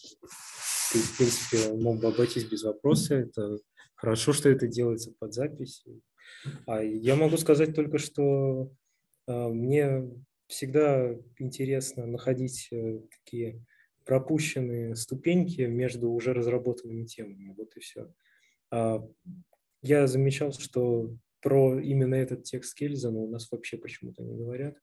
B: ты, в принципе, мог бы обойтись без вопроса. Это хорошо, что это делается под запись. А я могу сказать только, что а, мне всегда интересно находить такие пропущенные ступеньки между уже разработанными темами. Вот и все. А, я замечал, что про именно этот текст Кельзена у нас вообще почему-то не говорят.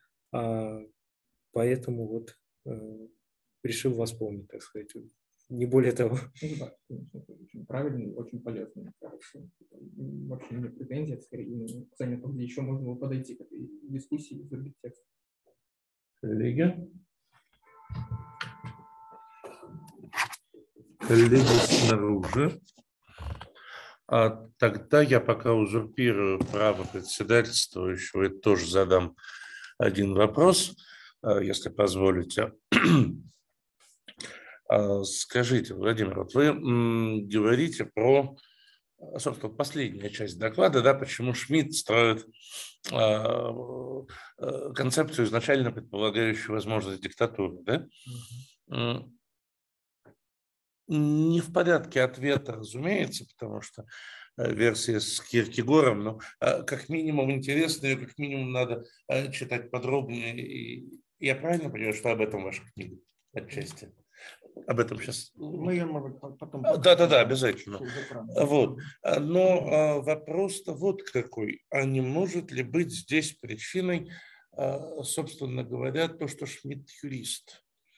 B: А, поэтому вот э, решил восполнить, так сказать. Не более того.
C: Ну, да, конечно, это очень правильно и очень полезно, мне кажется. Вообще нет претензий, скорее, именно указание, где еще можно было подойти к этой дискуссии из других текстов.
A: Коллеги? Коллеги снаружи. А тогда я пока узурпирую право председательствующего и тоже задам один вопрос, если позволите. Скажите, Владимир, вот вы м, говорите про, собственно, последняя часть доклада, да, почему Шмидт строит э, э, концепцию, изначально предполагающую возможность диктатуры, да? Mm-hmm. Не в порядке ответа, разумеется, потому что версия с Киркегором, но как минимум интересно, ее как минимум надо читать подробнее. И я правильно понимаю, что об этом ваша книга отчасти? Об этом сейчас.
C: Мы ее, может, потом.
A: Да, да, да, обязательно. Вот. Но вопрос-то вот какой: а не может ли быть здесь причиной, собственно говоря, то, что Шмидт юрист?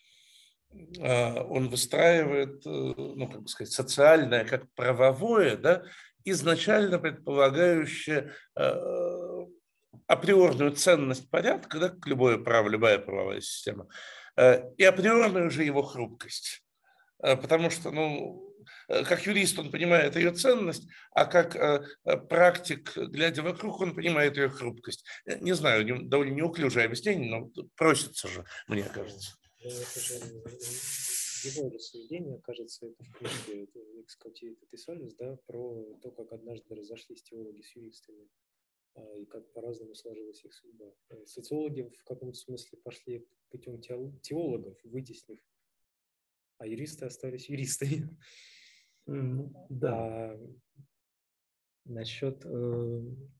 A: Он выстраивает, ну, как бы сказать, социальное как правовое, да, изначально предполагающее априорную ценность порядка, да, как любое право, любая правовая система, и априорную же его хрупкость. Потому что, ну, как юрист он понимает ее ценность, а как практик, глядя вокруг, он понимает ее хрупкость. Не знаю, довольно неуклюжее объяснение, но просится же, мне кажется.
B: Это же его рассуждение, кажется, это в книжке «Экскаутирует Тесалис», да, про то, как однажды разошлись теологи с юристами и как по-разному сложилась их судьба. Социологи в каком-то смысле пошли путем теологов, вытеснив, а юристы остались юристами.
A: Mm, да.
B: А насчет... Э,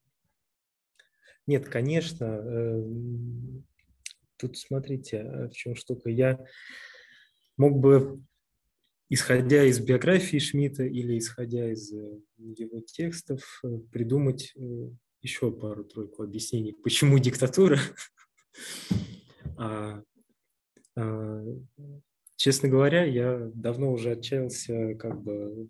B: нет, конечно... Э, Тут смотрите, в чем штука. Я мог бы, исходя из биографии Шмидта или исходя из его текстов, придумать еще пару-тройку объяснений, почему диктатура. А, а, честно говоря, я давно уже отчаялся как бы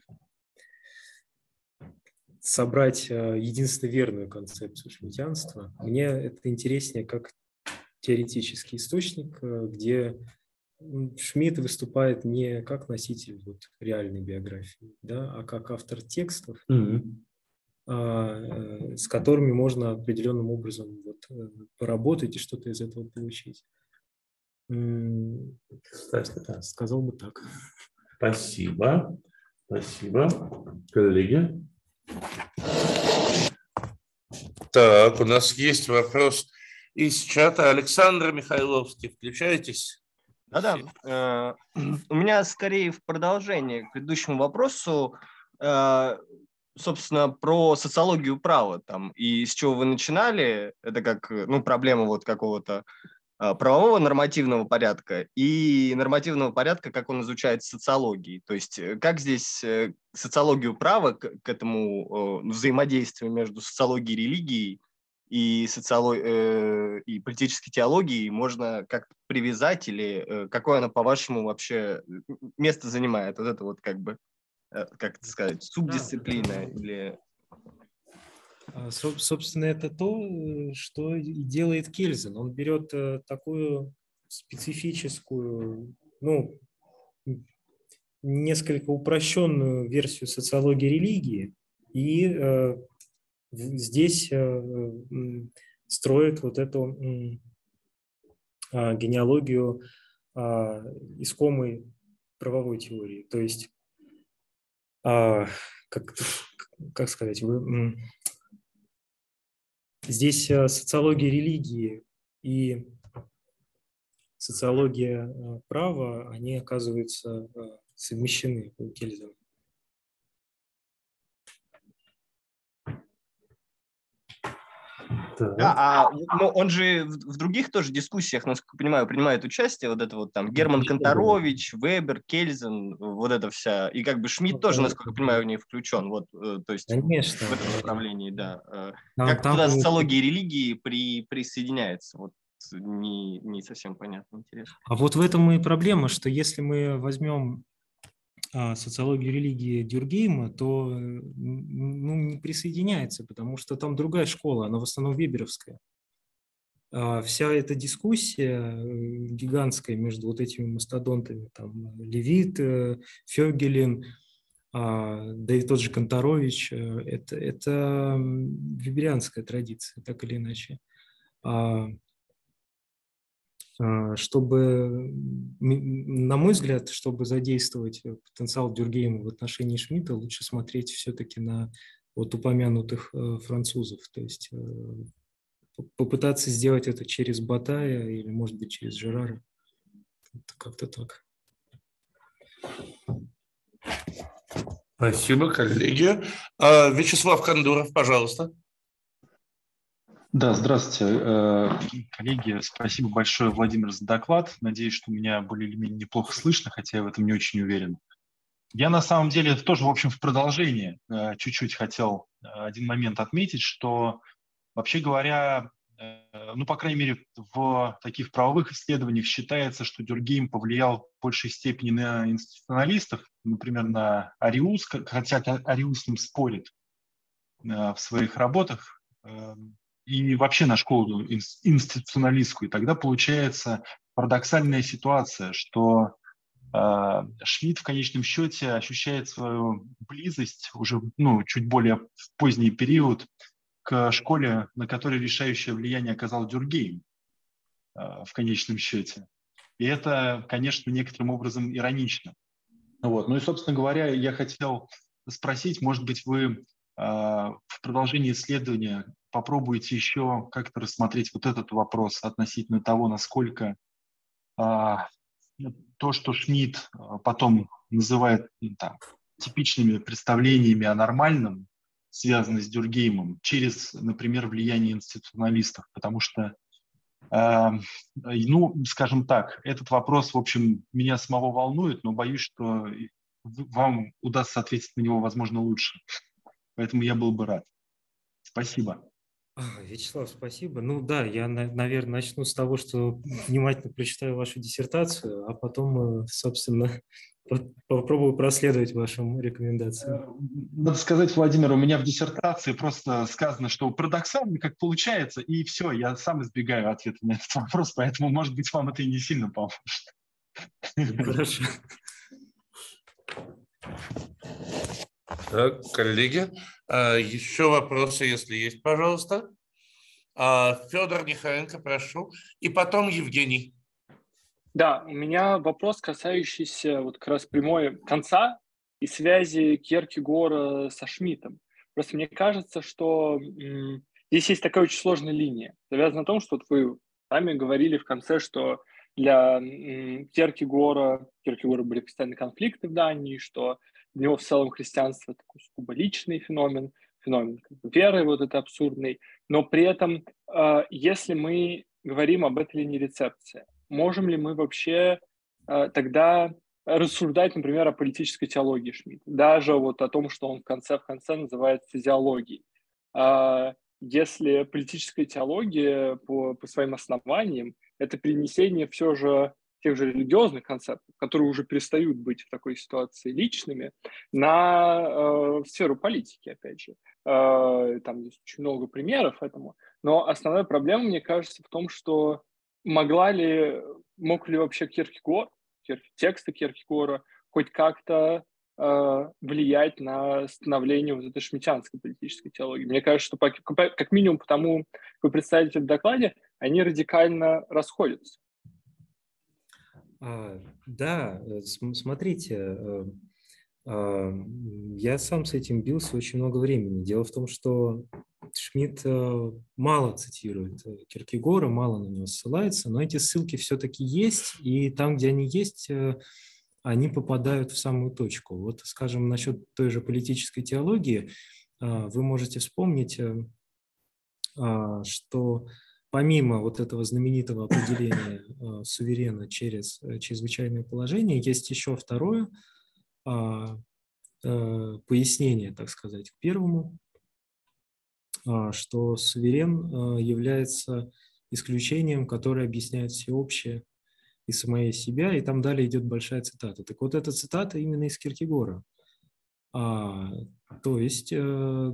B: собрать единственно верную концепцию шмидтианства. Мне это интереснее как теоретический источник, где Шмидт выступает не как носитель вот реальной биографии, да, а как автор текстов, mm-hmm. а, с которыми можно определенным образом вот, поработать и что-то из этого получить. Кстати, да, сказал бы так.
A: Спасибо. Спасибо. Коллеги. Так, у нас есть вопрос из чата. Александр Михайловский, включайтесь.
D: Да-да. У меня скорее в продолжение к предыдущему вопросу, собственно, про социологию права там, и с чего вы начинали, это как, ну, проблема вот какого-то правового нормативного порядка и нормативного порядка, как он изучает социологии. То есть как здесь социологию права к, к этому взаимодействию между социологией и религией и, социолог... э, и политической теологией можно как-то привязать, или э, какое оно, по-вашему, вообще место занимает? Вот это вот как бы, э, как это сказать, субдисциплина, да, или...
B: Собственно, это то, что и делает Кельзен. Он берет такую специфическую, ну, несколько упрощенную версию социологии религии и э, здесь э, строит вот эту э, генеалогию э, искомой правовой теории. То есть, э, как, как сказать, вы... Э, Здесь социология религии и социология права, они оказываются совмещены у Кельзена.
D: Да, а ну, он же в других тоже дискуссиях, насколько я понимаю, принимает участие, вот это вот там Герман Канторович, Вебер, Кельзен, вот это вся, и как бы Шмидт тоже, насколько я понимаю, в ней включен, вот, то есть
B: Конечно.
D: В этом направлении, да.
B: Там,
D: как
B: там...
D: туда социология и религии при, присоединяется, вот не, не совсем понятно, интересно.
B: А вот в этом и проблема, что если мы возьмем социологию религии Дюркгейма, то ну, не присоединяется, потому что там другая школа, она в основном веберовская. Вся эта дискуссия гигантская между вот этими мастодонтами, там, Левит, Фёгелин, да и тот же Канторович, это, это веберианская традиция, так или иначе. Чтобы, на мой взгляд, чтобы задействовать потенциал Дюркгейма в отношении Шмидта, лучше смотреть все-таки на вот упомянутых французов, то есть попытаться сделать это через Батая или, может быть, через Жерара, как-то так.
A: Спасибо, коллеги. Вячеслав Кондуров, пожалуйста.
E: Да, здравствуйте, коллеги. Спасибо большое, Владимир, за доклад. Надеюсь, что меня более или менее неплохо слышно, хотя я в этом не очень уверен. Я на самом деле тоже, в общем, в продолжение чуть-чуть хотел один момент отметить, что, вообще говоря, ну, по крайней мере, в таких правовых исследованиях считается, что Дюркгейм повлиял в большей степени на институционалистов, например, на Ариус, хотя Ариус с ним спорит в своих работах, и вообще на школу институционалистскую. И тогда получается парадоксальная ситуация, что э, Шмидт в конечном счете ощущает свою близость уже ну, чуть более в поздний период к школе, на которой решающее влияние оказал Дюркгейм э, в конечном счете. И это, конечно, некоторым образом иронично. Вот. Ну и, собственно говоря, я хотел спросить, может быть, вы в продолжении исследования попробуйте еще как-то рассмотреть вот этот вопрос относительно того, насколько а, то, что Шмидт потом называет ну, там, типичными представлениями о нормальном, связано с Дюркгеймом, через, например, влияние институционалистов. Потому что, э, ну, скажем так, этот вопрос, в общем, меня самого волнует, но боюсь, что вам удастся ответить на него, возможно, лучше. Поэтому я был бы рад. Спасибо.
B: А, Вячеслав, спасибо. Ну да, я, на- наверное, начну с того, что внимательно прочитаю вашу диссертацию, а потом, э, собственно, по- попробую проследовать вашим рекомендациям.
E: Надо сказать, Владимир, у меня в диссертации просто сказано, что парадоксально как получается, и все, я сам избегаю ответа на этот вопрос, поэтому, может быть, вам это и не сильно поможет.
B: Хорошо.
A: Так, коллеги, а, еще вопросы, если есть, пожалуйста. А, Федор Нихаенко, прошу. И потом Евгений.
F: Да, у меня вопрос, касающийся вот как раз прямой конца и связи Кьеркегора со Шмидтом. Просто мне кажется, что м, здесь есть такая очень сложная линия. Завязана на том, что вот вы сами говорили в конце, что для м, Кьеркегора, Кьеркегора были постоянные конфликты в Дании, что для него в целом христианство такой сугубо личный феномен, феномен как бы веры вот это абсурдный, но при этом, э, если мы говорим об этой линии рецепции, можем ли мы вообще э, тогда рассуждать, например, о политической теологии Шмидта, даже вот о том, что он в конце в конце называет физиологией. А если политическая теология по, по своим основаниям это перенесение все же тех же религиозных концептов, которые уже перестают быть в такой ситуации личными, на э, сферу политики, опять же. Э, там есть очень много примеров этому, но основная проблема, мне кажется, в том, что могла ли, мог ли вообще Кьеркегор, тексты Кьеркегора хоть как-то э, влиять на становление вот этой шмидтианской политической теологии? Мне кажется, что по, как минимум потому, как вы представите в докладе, они радикально расходятся.
B: А, да, э, см- смотрите, э, а, я сам с этим бился очень много времени. Дело в том, что Шмидт э, мало цитирует э, Кierkegaard, мало на него ссылается, но эти ссылки все-таки есть, и там, где они есть, э, они попадают в самую точку. Вот, скажем, насчет той же политической теологии, а, вы можете вспомнить, э, а, что помимо вот этого знаменитого определения э, суверена через э, чрезвычайное положение, есть еще второе а, э, пояснение, так сказать, к первому, а, что суверен э, является исключением, которое объясняет всеобщее и самое себя, и там далее идет большая цитата. Так вот, эта цитата именно из Кierкегора. А, то есть э,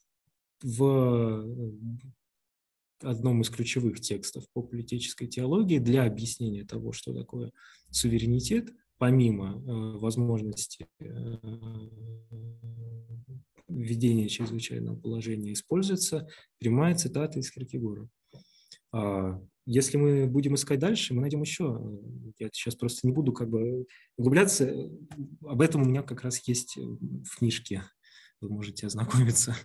B: в одном из ключевых текстов по политической теологии для объяснения того, что такое суверенитет, помимо э, возможности э, введения чрезвычайного положения, используется прямая цитата из Кierкегора. А если мы будем искать дальше, мы найдем еще. Я сейчас просто не буду как бы углубляться. Об этом у меня как раз есть в книжке. Вы можете ознакомиться.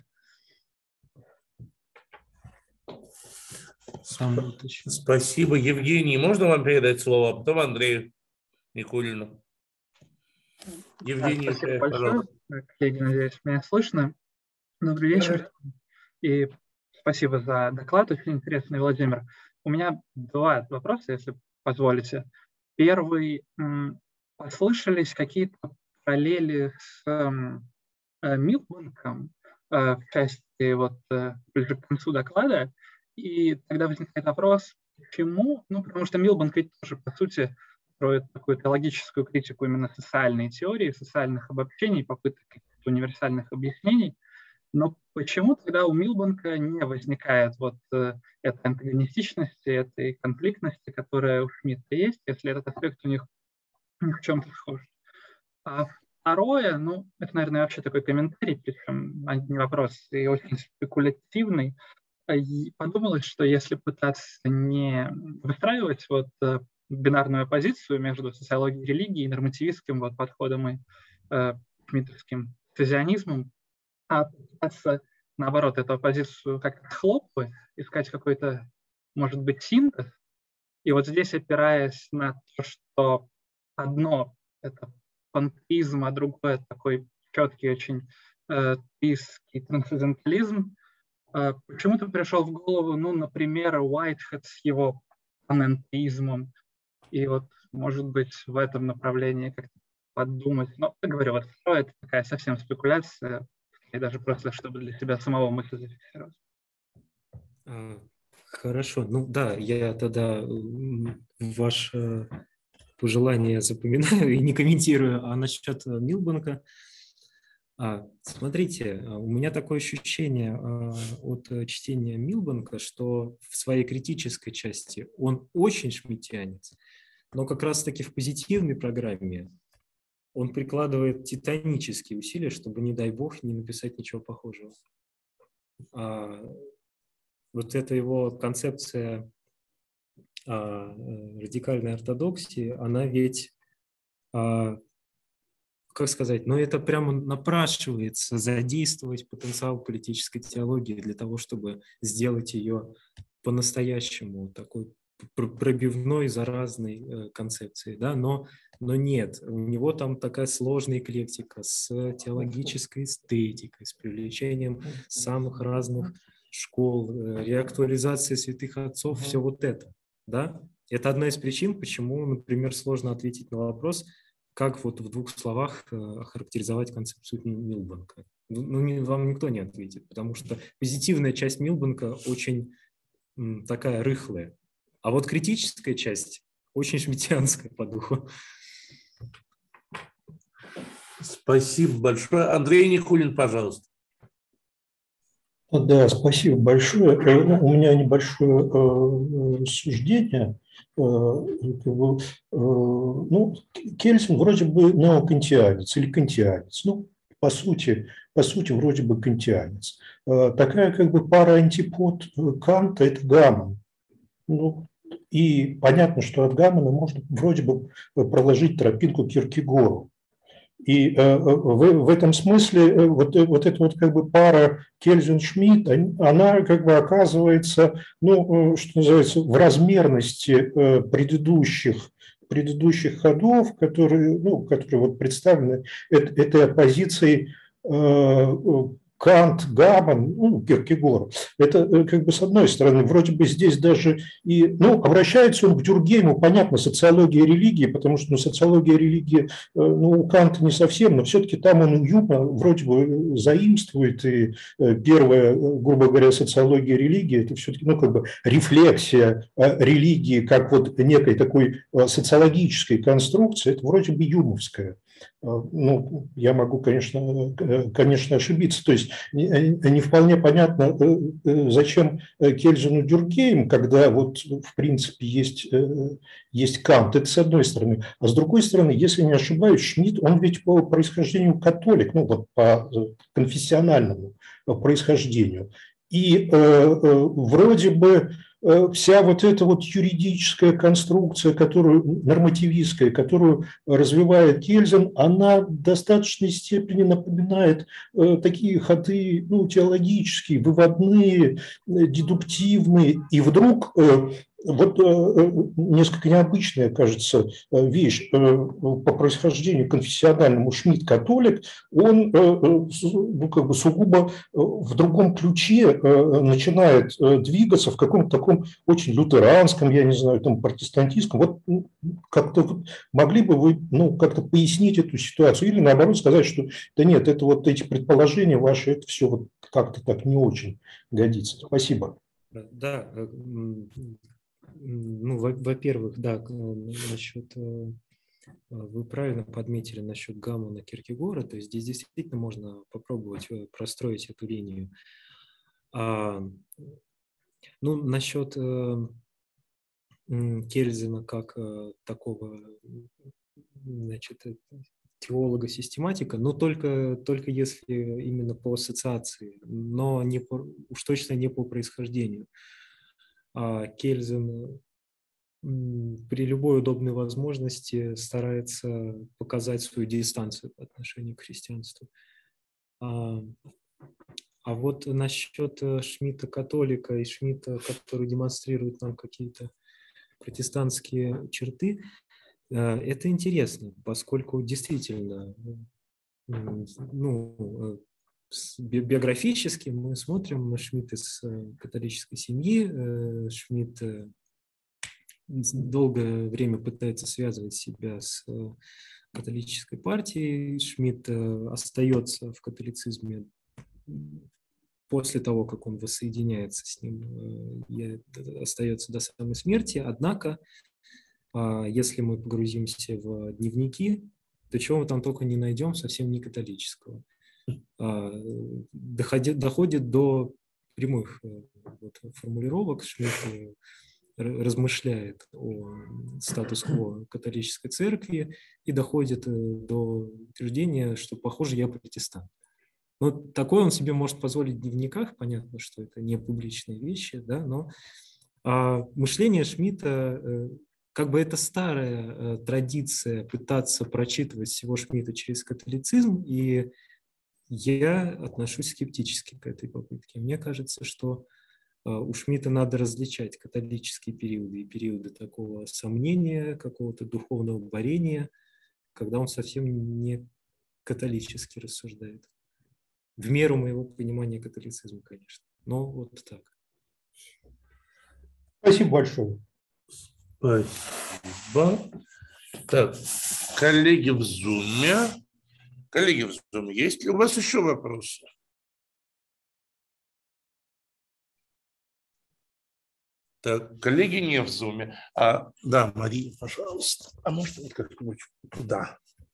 B: Сам
A: Спасибо, Евгений. Можно вам передать слово, а потом Андрею Никулину? Евгений,
G: Да, спасибо
A: пожалуйста.
G: большое. Коллеги, надеюсь, меня слышно. Добрый вечер. И спасибо за доклад, очень интересный, Владимир. У меня два вопроса, если позволите. Первый. Послышались какие-то параллели с э, Милбанком э, в части вот э, ближе к концу доклада. И тогда возникает вопрос, почему? Ну, потому что Милбанк ведь тоже, по сути, строит такую теологическую критику именно социальной теории, социальных обобщений, попыток каких-то универсальных объяснений. Но почему тогда у Милбанка не возникает вот э, этой антагонистичности, этой конфликтности, которая у Шмидта есть, если этот аспект у них в чем-то схож? А второе, ну, это, наверное, вообще такой комментарий, причем не вопрос, и очень спекулятивный. И подумалось, что если пытаться не выстраивать вот э, бинарную оппозицию между социологией религии и нормативистским вот подходом и э, шмидтовским физионизмом, а пытаться, наоборот, эту оппозицию как-то хлопать, искать какой-то, может быть, синтез. И вот здесь, опираясь на то, что одно – это пантеизм, а другое – такой четкий очень э, теистский трансцендентализм, э, почему-то пришел в голову, ну, например, Уайтхед с его панентеизмом. И вот, может быть, в этом направлении как-то подумать. Но, я говорю, вот второе – это такая совсем спекуляция, и даже просто, чтобы для себя самого мысль зафиксировать.
B: Хорошо, ну да, я тогда ваше пожелание запоминаю и не комментирую. А насчет Милбанка, а, смотрите, у меня такое ощущение а, от чтения Милбанка, что в своей критической части он очень шмидтианец, но как раз-таки в позитивной программе он прикладывает титанические усилия, чтобы, не дай бог, не написать ничего похожего. А, вот эта его концепция а, радикальной ортодоксии, она ведь, а, как сказать, ну это прямо напрашивается задействовать потенциал политической теологии для того, чтобы сделать ее по-настоящему такой пробивной, заразной э, концепцией, да, но, но нет, у него там такая сложная эклектика с теологической эстетикой, с привлечением самых разных школ, э, реактуализация святых отцов, все вот это, да. Это одна из причин, почему, например, сложно ответить на вопрос, как вот в двух словах э, охарактеризовать концепцию Милбанка. Ну, вам никто не ответит, потому что позитивная часть Милбанка очень м, такая рыхлая. А вот критическая часть очень шмидтианская по духу.
A: Спасибо большое. Андрей Никулин, пожалуйста.
H: Да, спасибо большое. У меня небольшое суждение. Ну, Кельсин вроде бы неокантианец или кантианец. Ну, по сути, по сути, вроде бы кантианец. Такая как бы пара антипод Канта – это Гамон. Ну, и понятно, что от Гамона можно вроде бы проложить тропинку к Киркегору. И э, в, в этом смысле вот, вот эта вот как бы пара Кельзин-Шмидт, она как бы оказывается, ну, что называется, в размерности э, предыдущих, предыдущих ходов, которые, ну, которые вот представлены этой оппозицией э, Кант, Гамон, ну, Киркегор. Это как бы с одной стороны, вроде бы здесь даже и, ну, обращается он к Дюркгейму, понятно, социология религии, потому что, ну, социология религии, ну, у Канта не совсем, но все-таки там он Юма вроде бы заимствует, и первая, грубо говоря, социология религии, это все-таки, ну, как бы рефлексия религии как вот некой такой социологической конструкции, это вроде бы юмовская. Ну, я могу, конечно, конечно, ошибиться. То есть не вполне понятно, зачем Кельзину Дюркгейм, когда вот в принципе есть, есть Кант, это с одной стороны. А с другой стороны, если не ошибаюсь, Шмидт, он ведь по происхождению католик, ну вот по конфессиональному происхождению. И э, вроде бы вся вот эта вот юридическая конструкция, которую, нормативистская, которую развивает Кельзин, она в достаточной степени напоминает э, такие ходы, ну, теологические, выводные, дедуктивные. И вдруг э, вот э, несколько необычная, кажется, вещь э, по происхождению конфессиональному Шмидт католик, он э, ну, как бы сугубо в другом ключе э, начинает э, двигаться в каком-то таком очень лютеранском, я не знаю, там, протестантистском. Вот как-то могли бы вы, ну, как-то пояснить эту ситуацию или наоборот сказать, что да нет, это вот эти предположения ваши, это все вот как-то так не очень годится. Спасибо.
B: Да, ну, во-первых, да, насчет, вы правильно подметили насчет Гамона, Киркегора, то есть здесь действительно можно попробовать простроить эту линию. А, ну, насчет э, Кельзина как э, такого, значит, теолога-систематика, но только, только если именно по ассоциации, но не по, уж точно не по происхождению. А Кельзин при любой удобной возможности старается показать свою дистанцию по отношению к христианству. А, а вот насчет Шмидта-католика и Шмидта, который демонстрирует нам какие-то протестантские черты, это интересно, поскольку действительно, ну, биографически мы смотрим на Шмидта из католической семьи. Шмидт долгое время пытается связывать себя с католической партией. Шмидт остается в католицизме после того, как он воссоединяется с ним, остается до самой смерти. Однако, если мы погрузимся в дневники, то чего мы там только не найдем, совсем не католического. Доходит, доходит до прямых вот, формулировок. Шмидт размышляет о статус-кво католической церкви и доходит до утверждения, что, похоже, я протестант. Но такое он себе может позволить в дневниках, понятно, что это не публичные вещи, да, но а мышление Шмидта, как бы это старая традиция пытаться прочитывать всего Шмидта через католицизм, и я отношусь скептически к этой попытке. Мне кажется, что у Шмидта надо различать католические периоды и периоды такого сомнения, какого-то духовного борения, когда он совсем не католически рассуждает. В меру моего понимания католицизма, конечно. Но вот так.
H: Спасибо большое.
A: Спасибо. Так, коллеги в Zoom. Коллеги в Zoom, есть ли у вас еще вопросы? Так, коллеги не в Zoom. А, да, Мария, пожалуйста. А может быть как-нибудь туда?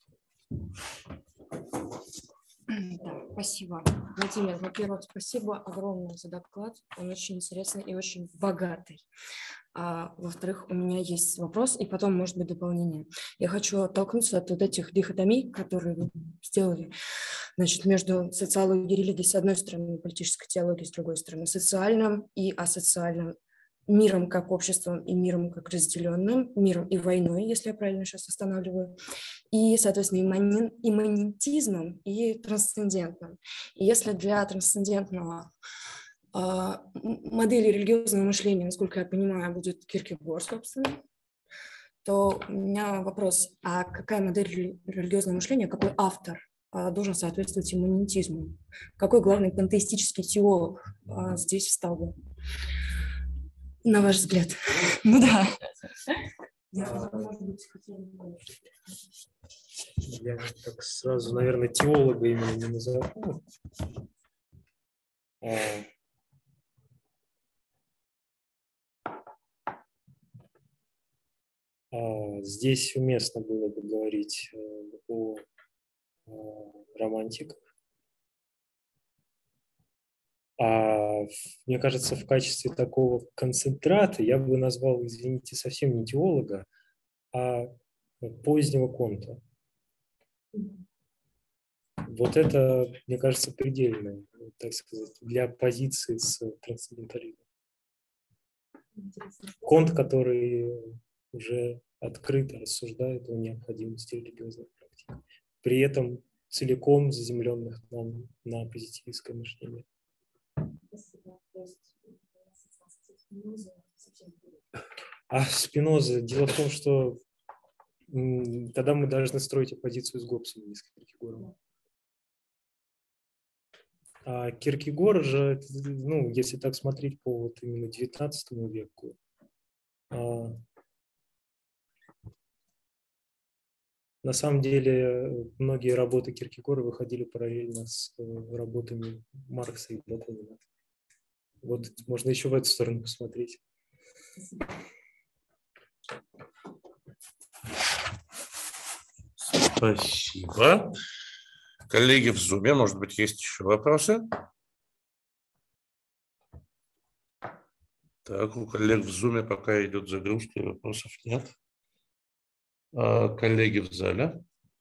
I: Да, спасибо. Владимир, во-первых, спасибо огромное за доклад. Он очень интересный и очень богатый. А, во-вторых, у меня есть вопрос, и потом, может быть, дополнение. Я хочу оттолкнуться от вот этих дихотомий, которые вы сделали, значит, между социологией и религией с одной стороны, политической теологией с другой стороны, социальным и асоциальным, миром как обществом и миром как разделенным, миром и войной, если я правильно сейчас останавливаю, и, соответственно, имманен, имманентизмом и трансцендентным. И если для трансцендентного э, модели религиозного мышления, насколько я понимаю, будет Киркегор, собственно, то у меня вопрос, а какая модель религиозного мышления, какой автор э, должен соответствовать имманентизму? Какой главный пантеистический теолог э, здесь встал бы? На ваш взгляд. Ну да. Я, может быть, хотела...
B: Я так сразу, наверное, теолога именно не назову. А... А здесь уместно было бы говорить о, о романтиках. А мне кажется, в качестве такого концентрата я бы назвал, извините, совсем не теолога, а позднего Конта. Вот это, мне кажется, предельно, так сказать, для позиции с трансцендентализмом. Конт, который уже открыто рассуждает о необходимости религиозной практики, при этом целиком заземленных нам на позитивистское мышление. А Спиноза, дело в том, что м, тогда мы должны строить оппозицию с Гоббсом, не с Киркегором. А Киркегор же, ну, если так смотреть по вот именно девятнадцатому веку, а, на самом деле многие работы Киркегора выходили параллельно с работами Маркса и Бакунина. Вот можно еще в эту сторону посмотреть.
A: Спасибо. Коллеги в Zoom, может быть, есть еще вопросы? Так, у коллег в Zoom пока идет загрузка, вопросов нет. А, коллеги в зале.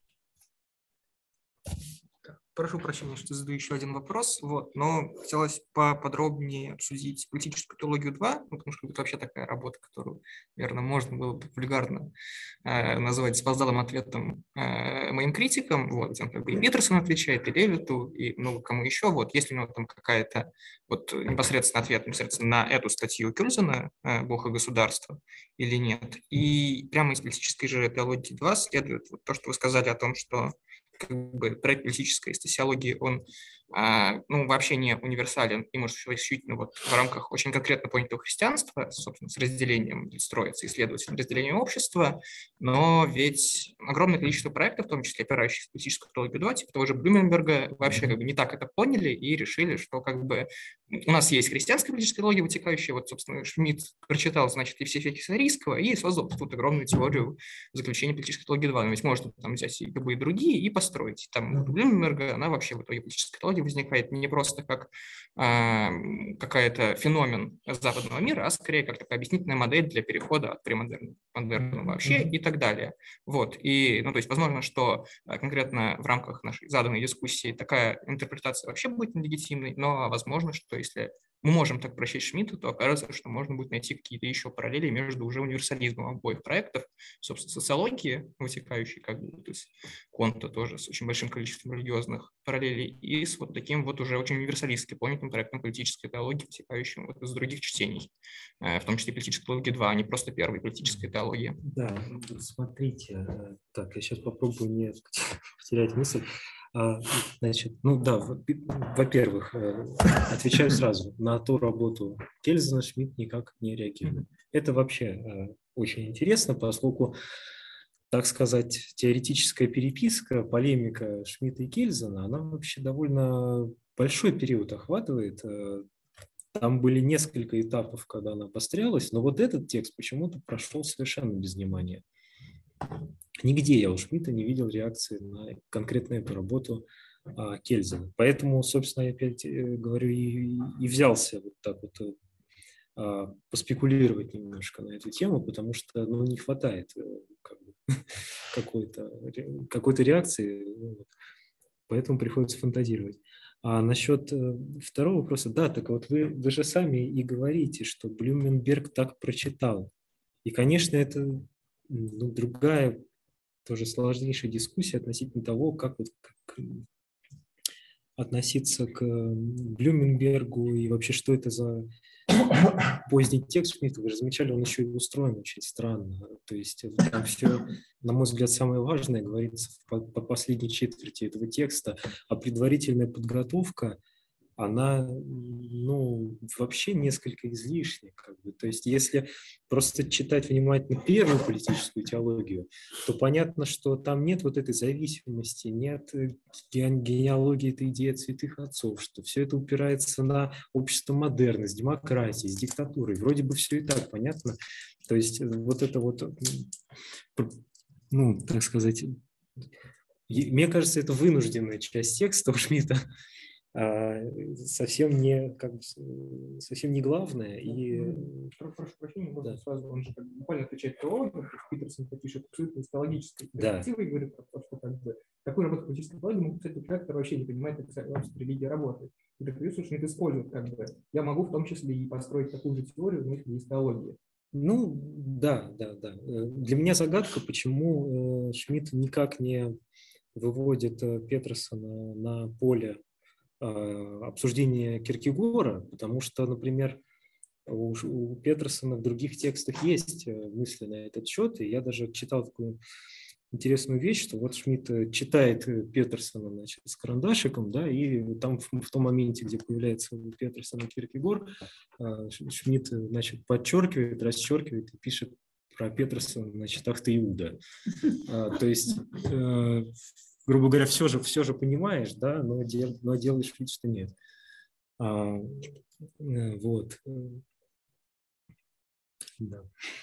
C: Прошу прощения, что задаю еще один вопрос, вот, но хотелось поподробнее обсудить политическую теологию два, потому что это вообще такая работа, которую, наверное, можно было бы вульгарно э, назвать запоздалым ответом э, моим критикам, вот, где он как бы и Питерсон отвечает, и Левиту, и много кому еще, вот, есть ли у него там какая-то вот непосредственно ответ непосредственно на эту статью Кюльзена э, «Бог и государство» или нет. И прямо из политической же теологии два следует вот то, что вы сказали о том, что как бы проект политической эстесиологии, он а, ну, вообще не универсален и может исключительно вот в рамках очень конкретно понятого христианства, собственно, с разделением строится исследовательное разделение общества, но ведь огромное количество проектов, в том числе опирающихся на политическую теологию два, типа того же Блюменберга, вообще как бы не так это поняли и решили, что как бы у нас есть христианская политическая теология вытекающая, вот, собственно, Шмидт прочитал, значит, и все Фекиса и создал тут огромную теорию заключения политической теологии два. Но ведь можно там взять и любые другие и построить. Там у Блюменберга она вообще в итоге политическая теология возникает не просто как э, какая-то феномен западного мира, а скорее как такая объяснительная модель для перехода от премодерна к модерну вообще и так далее. Вот. И, ну, то есть, возможно, что конкретно в рамках нашей заданной дискуссии такая интерпретация вообще будет нелегитимной, но возможно, что если мы можем так прощать Шмидта, то окажется, что можно будет найти какие-то еще параллели между уже универсализмом обоих проектов, собственно, социологии, вытекающей как бы вот из Конта тоже с очень большим количеством религиозных параллелей, и с вот таким вот уже очень универсалистски понятым проектом политической теологии, вытекающим вот из других чтений, в том числе политической теологии два, а не просто первой политической теологии.
B: Да, смотрите, так, я сейчас попробую не потерять мысль. Значит, ну да, во-первых, отвечаю сразу, на ту работу Кельзена Шмидт никак не реагирует. Это вообще очень интересно, поскольку, так сказать, теоретическая переписка, полемика Шмидта и Кельзена, она вообще довольно большой период охватывает. Там были несколько этапов, когда она обострялась, но вот этот текст почему-то прошел совершенно без внимания. Нигде я у Шмидта не видел реакции на конкретно эту работу а, Кельзена. Поэтому, собственно, я опять говорю и, и взялся вот так вот а, поспекулировать немножко на эту тему, потому что ну, не хватает как бы, какой-то, какой-то реакции, поэтому приходится фантазировать. А насчет второго вопроса, да, так вот вы, вы же сами и говорите, что Блюменберг так прочитал. И, конечно, это ну, другая, тоже сложнейшая дискуссия относительно того, как, вот, как относиться к Блюменбергу и вообще, что это за поздний текст Шмидта. Вы же замечали, он еще и устроен очень странно. То есть там все, на мой взгляд, самое важное говорится по, по последней четверти этого текста, а предварительная подготовка, она ну, вообще несколько излишняя. Как бы. То есть если просто читать внимательно первую политическую теологию, то понятно, что там нет вот этой зависимости, нет генеалогии этой идеи от святых отцов, что все это упирается на общество модерна, с демократией, с диктатурой. Вроде бы все и так понятно. То есть вот это вот, ну, так сказать, мне кажется, это вынужденная часть текста у Шмидта, совсем не, как бы, совсем не главное. И...
C: Прошу прощения, можно да. сразу, он же как бы буквально отвечает теологам, Питерсон пишет абсолютно из теологической перспективы да. и говорит, что как бы, такую работу политической теологии могут писать человек, который вообще не понимает, как религия работает. И так видишь, что это использует, как бы, я могу в том числе и построить такую же теорию, но если есть теология.
B: Ну, да, да, да. Для меня загадка, почему Шмидт никак не выводит Петерсона на поле обсуждения Киркегора, потому что, например, у, у Петерсона в других текстах есть мысли на этот счет, и я даже читал такую интересную вещь, что вот Шмидт читает Петерсона, значит, с карандашиком, да, и там в, в том моменте, где появляется у Петерсона Киркегор, Шмидт, значит, подчеркивает, расчеркивает и пишет про Петерсона, значит, ах ты Иуда. То есть грубо говоря, все же, все же понимаешь, да, но, дел, но делаешь вид, что нет. А, вот. Да.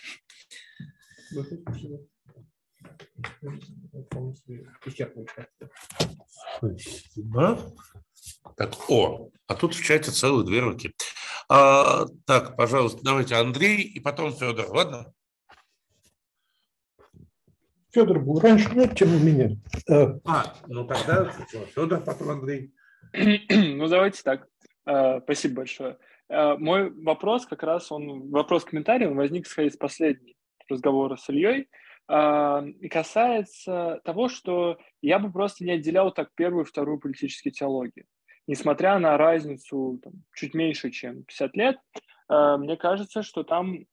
A: Спасибо. Так, о, а тут в чате целых две руки. А, так, пожалуйста, давайте Андрей и потом Федор, ладно?
H: Федор был раньше, но тем не менее.
A: А, ну тогда Федор, потом Андрей.
F: Ну, давайте так. Спасибо большое. Мой вопрос как раз, он вопрос-комментарий, он возник, скорее, с последнего разговора с Ильей, и касается того, что я бы просто не отделял так первую и вторую политические теологии. Несмотря на разницу там, чуть меньше, чем пятьдесят лет, мне кажется, что там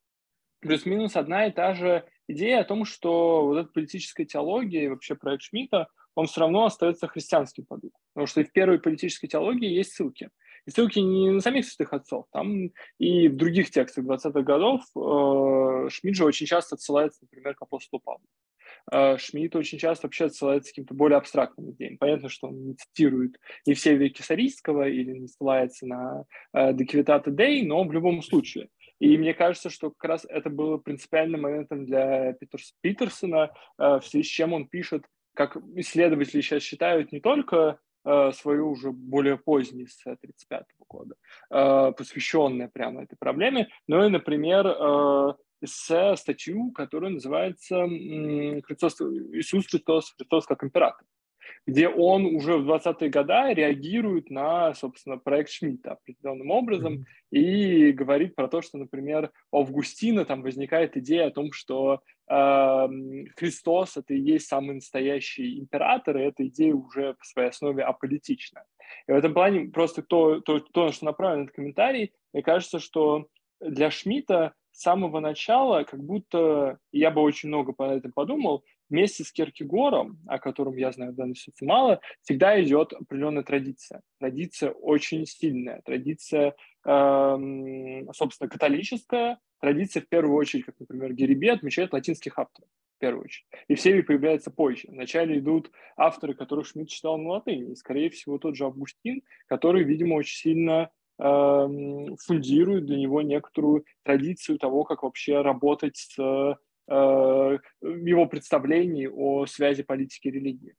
F: плюс-минус одна и та же идея о том, что вот эта политическая теология и вообще проект Шмидта, он все равно остается христианским продуктом. Потому что и в первой политической теологии есть ссылки. И ссылки не на самих святых отцов, там и в других текстах двадцатых годов э, Шмидт же очень часто отсылается, например, к апостолу Павлу. Э, Шмидт очень часто вообще отсылается к каким-то более абстрактным идеям. Понятно, что он не цитирует не все веки Сарийского или не ссылается на э, De Civitate Dei, но в любом случае. И мне кажется, что как раз это было принципиальным моментом для Питерс, Питерсона, э, в связи с чем он пишет, как исследователи сейчас считают, не только э, свою уже более позднюю эссе тридцать пятого года, э, посвященное прямо этой проблеме, но и, например, э, эссе, статью, которая называется «Христос, Иисус Христос, Христос как император», где он уже в двадцатые годы реагирует на, собственно, проект Шмидта определенным образом mm-hmm. и говорит про то, что, например, у Августина там возникает идея о том, что э, Христос — это и есть самый настоящий император, и эта идея уже по своей основе аполитична. И в этом плане просто то, то, то на что направлен этот комментарий, мне кажется, что для Шмидта с самого начала, как будто, я бы очень много по этому подумал, вместе с Кierkegaardом, о котором я знаю в данной ситуации мало, всегда идет определенная традиция. Традиция очень сильная. Традиция, э, собственно, католическая. Традиция, в первую очередь, как, например, Гериби отмечает латинских авторов, в первую очередь. И все они появляются позже. Вначале идут авторы, которых Шмидт читал на латыни. И, скорее всего, тот же Августин, который, видимо, очень сильно э, фундирует для него некоторую традицию того, как вообще работать с его представлений о связи политики и религии.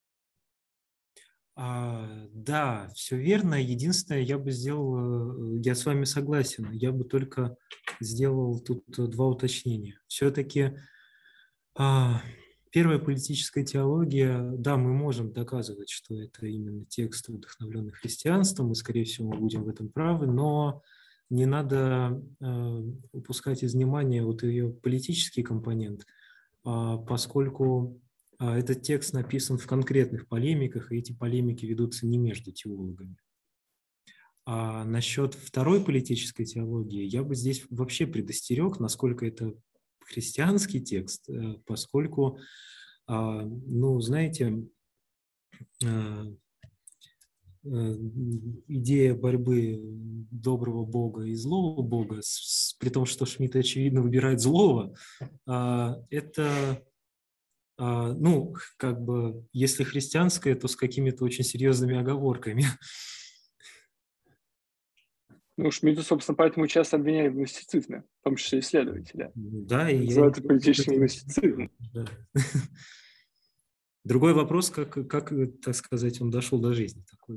B: А, да, все верно. Единственное, я бы сделал, я с вами согласен, я бы только сделал тут два уточнения. Все-таки а, первая политическая теология, да, мы можем доказывать, что это именно текст, вдохновленный христианством, и, скорее всего, мы будем в этом правы, но не надо э, упускать из внимания вот ее политический компонент, э, поскольку э, этот текст написан в конкретных полемиках, и эти полемики ведутся не между теологами. А насчет второй политической теологии я бы здесь вообще предостерег, насколько это христианский текст, э, поскольку, э, ну, знаете, э, идея борьбы доброго Бога и злого Бога, с, при том, что Шмидт, очевидно, выбирает злого, а, это, а, ну, как бы, если христианское, то с какими-то очень серьезными оговорками.
F: Ну, Шмидта, собственно, поэтому часто обвиняют в гностицизме, в том числе исследователи.
B: Да, и
F: я... Это политический гностицизм.
B: Да. Другой вопрос, как, как, так сказать, он дошел до жизни. Такой.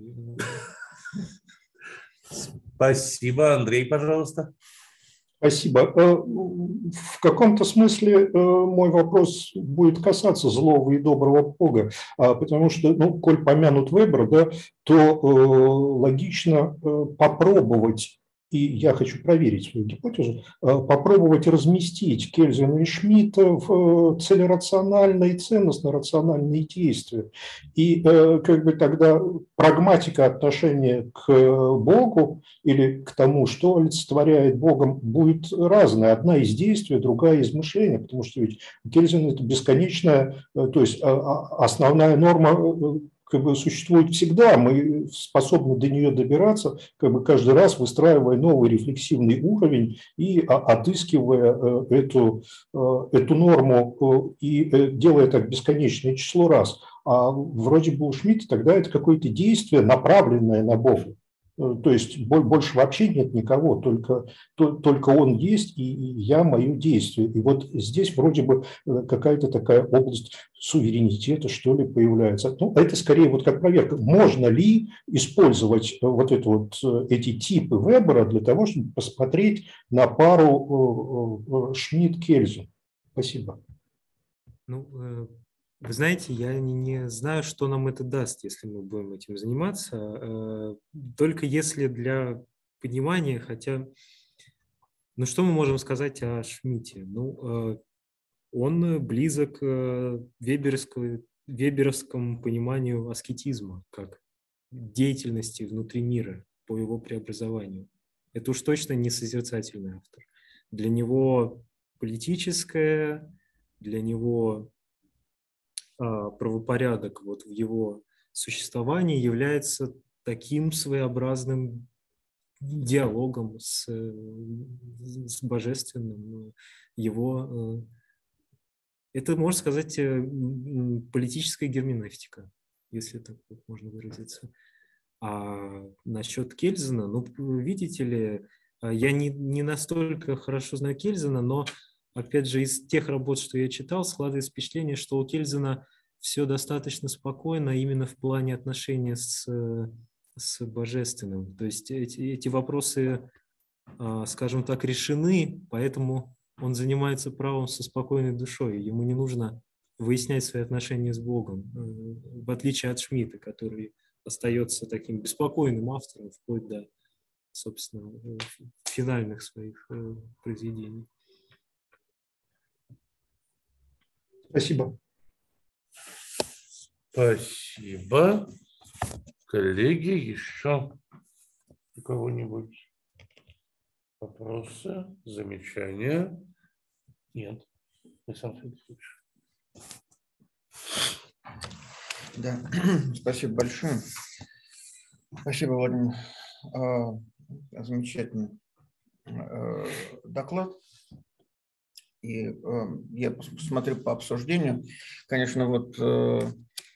A: Спасибо. Андрей, пожалуйста.
H: Спасибо. В каком-то смысле мой вопрос будет касаться злого и доброго Бога, потому что, ну, коль помянут Вебер, да, то логично попробовать, и я хочу проверить свою гипотезу, попробовать разместить Кельзина и Шмидта в целерациональные и ценностно-рациональные действия. И как бы тогда прагматика отношения к Богу или к тому, что олицетворяет Богом, будет разная. Одна из действий, другая из мышления, потому что ведь Кельзин – это бесконечная, то есть основная норма как бы существует всегда, мы способны до нее добираться, как бы каждый раз выстраивая новый рефлексивный уровень и отыскивая эту, эту норму и делая так бесконечное число раз. А вроде бы у Шмидта тогда это какое-то действие, направленное на Бога. То есть больше вообще нет никого, только, только он есть, и я, мое действие. И вот здесь вроде бы какая-то такая область суверенитета, что ли, появляется. Ну, это скорее вот как проверка. Можно ли использовать вот, это вот эти типы Вебера для того, чтобы посмотреть на пару Шмидт-Кельзин? Спасибо.
B: Ну, вы знаете, я не, не знаю, что нам это даст, если мы будем этим заниматься. Только если для понимания, хотя, ну что мы можем сказать о Шмидте? Ну, он близок к веберовскому, веберовскому пониманию аскетизма, как деятельности внутри мира по его преобразованию. Это уж точно не созерцательный автор. Для него политическое, для него правопорядок вот в его существовании является таким своеобразным диалогом с, с божественным. Его, это, можно сказать, политическая герменевтика, если так вот можно выразиться. А насчет Кельзена, ну, видите ли, я не, не настолько хорошо знаю Кельзена, но, опять же, из тех работ, что я читал, складывается впечатление, что у Кельзена все достаточно спокойно именно в плане отношения с, с божественным. То есть эти, эти вопросы, скажем так, решены, поэтому он занимается правом со спокойной душой. Ему не нужно выяснять свои отношения с Богом, в отличие от Шмидта, который остается таким беспокойным автором вплоть до, собственно, финальных своих произведений.
H: Спасибо.
A: Спасибо. Коллеги, еще у кого-нибудь вопросы, замечания? Нет. Александр Федорович.
J: Да, спасибо большое. Спасибо, Владимир. Замечательный доклад. И я посмотрю по обсуждению. Конечно, вот то,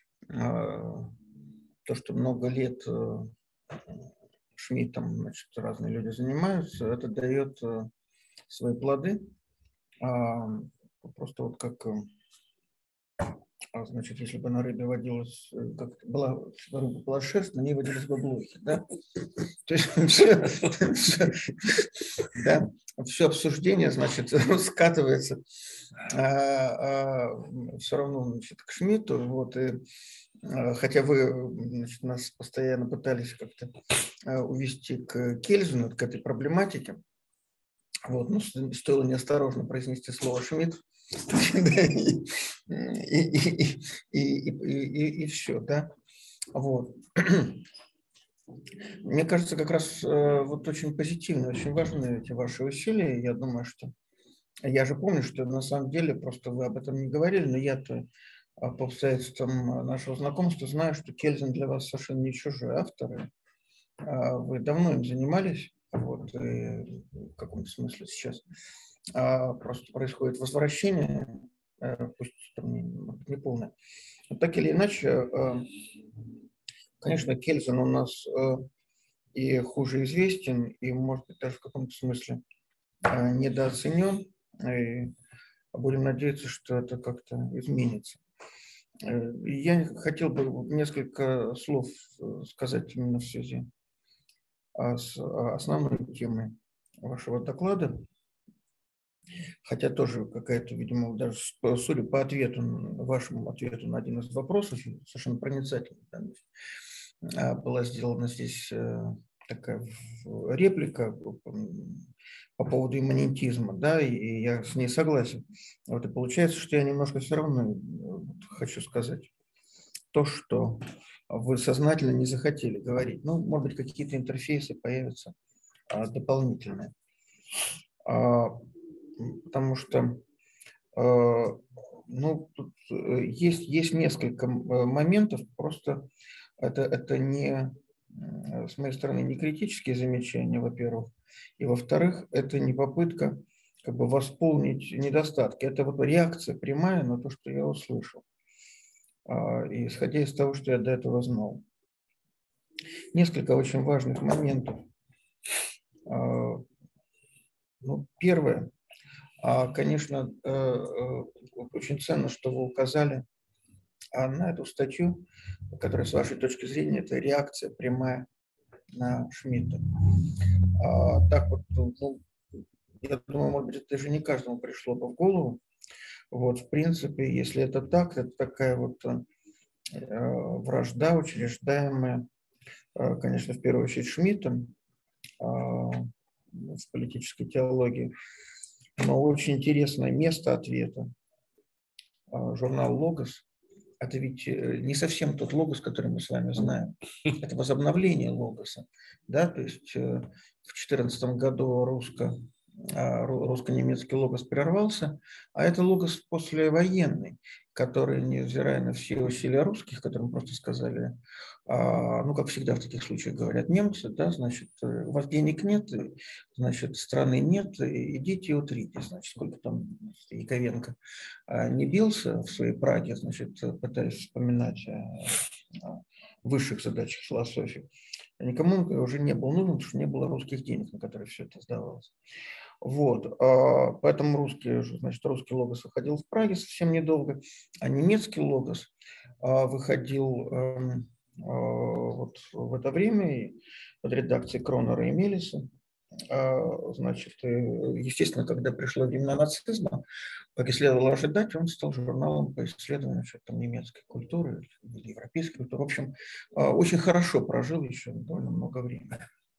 J: что много лет Шмидтом, значит, разные люди занимаются, это дает свои плоды. Просто вот как... Значит, если бы на рыбе водилась, как была, рыба была шерсть, на ней водились бы блохи, да? То есть все, все, да, все обсуждение, значит, скатывается а, а, все равно, значит, к Шмидту, вот, и, а, хотя вы, значит, нас постоянно пытались как-то а, увести к Кельзену, к этой проблематике, вот, ну, стоило неосторожно произнести слово Шмидт, и, и, и, и, и все, да. Вот. Мне кажется, как раз вот очень позитивно, очень важны эти ваши усилия. Я думаю, что я же помню, что на самом деле просто вы об этом не говорили, но я-то по обстоятельствам нашего знакомства знаю, что Кельзен для вас совершенно не чужой автор. Вы давно им занимались, вот, и в каком-то смысле сейчас. Просто происходит возвращение, пусть там не, не полное. Но так или иначе, конечно, Кельзен у нас и хуже известен, и, может быть, даже в каком-то смысле недооценен. И будем надеяться, что это как-то изменится. Я хотел бы несколько слов сказать именно в связи с основной темой вашего доклада. Хотя тоже какая-то, видимо, даже судя по ответу, вашему ответу на один из вопросов, совершенно проницательный, да, была сделана здесь такая реплика по поводу имманентизма, да, и я с ней согласен. Вот и получается, что я немножко все равно хочу сказать то, что вы сознательно не захотели говорить. Ну, может быть, какие-то интерфейсы появятся дополнительные. Потому что ну, тут есть, есть несколько моментов, просто это, это не, с моей стороны, не критические замечания, во-первых, и, во-вторых, это не попытка как бы восполнить недостатки, это вот реакция прямая на то, что я услышал, и исходя из того, что я до этого знал. Несколько очень важных моментов. Ну, первое. Конечно, очень ценно, что вы указали на эту статью, которая, с вашей точки зрения, это реакция прямая на Шмидта. Так вот, ну, я думаю, может быть, это же не каждому пришло бы в голову. Вот, в принципе, если это так, это такая вот вражда, учреждаемая, конечно, в первую очередь Шмидтом в политической теологии. Но очень интересное место ответа. Журнал «Логос» – это ведь не совсем тот Логос, который мы с вами знаем. Это возобновление Логоса. Да? То есть в две тысячи четырнадцатом году русско русско-немецкий логос прервался, а это логос послевоенный, который, невзирая на все усилия русских, которым просто сказали, ну, как всегда в таких случаях говорят немцы, да, значит, у вас денег нет, значит, страны нет, идите и утрите, значит, сколько там Яковенко не бился в своей Праге, значит, пытаясь вспоминать о высших задачах философии. Никому уже не было нужно, потому что не было русских денег, на которые все это сдавалось. Вот, поэтому русский, значит, русский логос выходил в Праге совсем недолго, а немецкий логос выходил вот в это время под редакцией Кронера и Мелиса. Значит, естественно, когда пришло времена нацизма, как и следовало ожидать, он стал журналом по исследованию, значит, там, немецкой культуры, европейской культуры. В общем, очень хорошо прожил еще довольно много времени.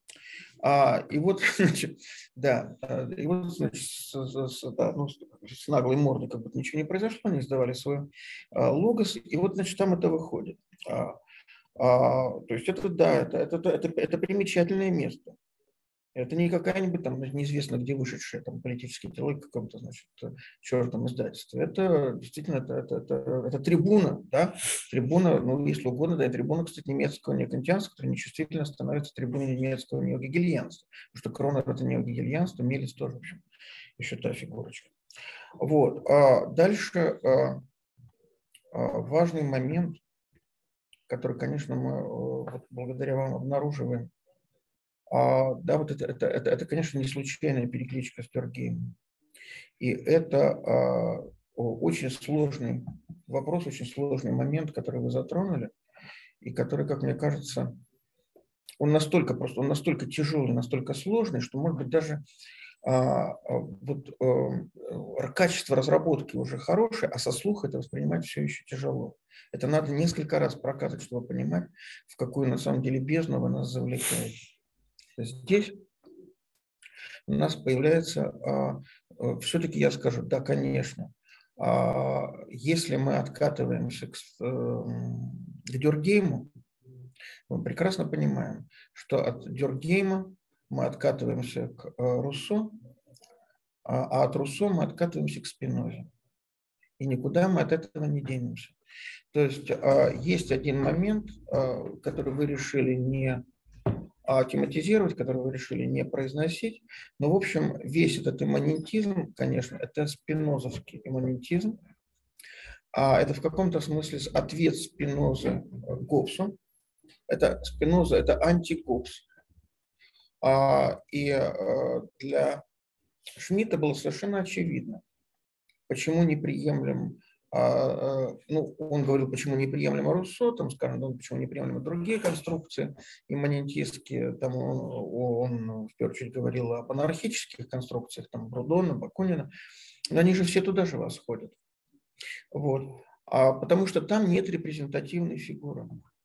J: А, и вот, значит, да, и вот, значит, с, с, да, ну, с наглой мордой как будто ничего не произошло, они издавали свой а, логос, и вот, значит, там это выходит. А, а, то есть это, да, это, это, это, это примечательное место. Это не какая-нибудь там неизвестно где вышедшая там политический диалог каком-то, значит, чертом издательстве. Это действительно, это, это, это, это трибуна, да, трибуна, ну, если угодно, да, и трибуна, кстати, немецкого неокантианства, которая нечувствительно становится трибуной немецкого неогегельянства, потому что Кронер это неогегельянство, Мелис тоже, в общем, еще та фигурочка. Вот, а дальше а, а, важный момент, который, конечно, мы вот, благодаря вам обнаруживаем. А, да, вот это, это, это, это, конечно, не случайная перекличка с Дёркгеймом. И это а, очень сложный вопрос, очень сложный момент, который вы затронули, и который, как мне кажется, он настолько просто, он настолько тяжелый, настолько сложный, что, может быть, даже а, вот, а, качество разработки уже хорошее, а со слуха это воспринимать все еще тяжело. Это надо несколько раз прокатать, чтобы понимать, в какую, на самом деле, бездну вы нас завлекаете. Здесь у нас появляется, а, все-таки я скажу, да, конечно, а, если мы откатываемся к, к Дёркгейму, мы прекрасно понимаем, что от Дёркгейма мы откатываемся к Руссо, а, а от Руссо мы откатываемся к Спинозе. И никуда мы от этого не денемся. То есть а, есть один момент, а, который вы решили не тематизировать, который вы решили не произносить. Но, в общем, весь этот имманентизм, конечно, это спинозовский имманентизм. А это в каком-то смысле ответ Спинозы Гоббсу. Это Спиноза, это анти-Гоббс. А, и а, для Шмидта было совершенно очевидно, почему неприемлем. А, ну, он говорил, почему неприемлемо Руссо, там, скажем, ну, почему неприемлемы другие конструкции имманентистские, там он, он в первую очередь говорил об анархических конструкциях, там, Брудона, Бакунина, но они же все туда же восходят. Вот. А, потому что там нет репрезентативной фигуры.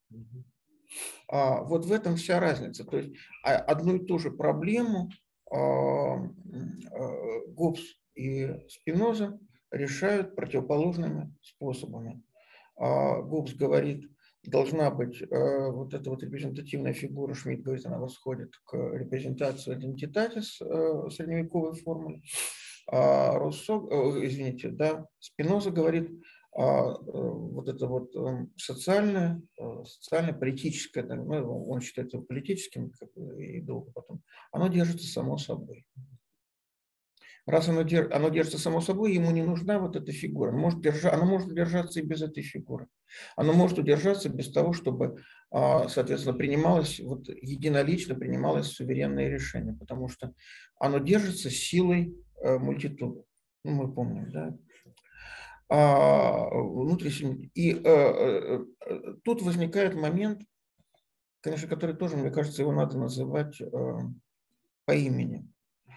J: А, вот в этом вся разница. То есть одну и ту же проблему а, а, Гоббс и Спиноза решают противоположными способами. Гоббс говорит, должна быть э, вот эта вот репрезентативная фигура, Шмидт говорит, она восходит к репрезентации идентитатис э, средневековой формулы. А Руссо, э, извините, да, Спиноза говорит, э, э, вот это вот э, социальное, э, социально-политическое, да, ну, он считает его политическим, как бы, и долго потом, оно держится само собой. Раз оно, дер, оно держится само собой, ему не нужна вот эта фигура. Оно может, держа, оно может удержаться и без этой фигуры. Оно может удержаться без того, чтобы, соответственно, принималось, вот, единолично принималось суверенное решение, потому что оно держится силой мультитуды. Ну, мы помним, да? А, внутри, и а, а, тут возникает момент, конечно, который тоже, мне кажется, его надо называть а, по имени.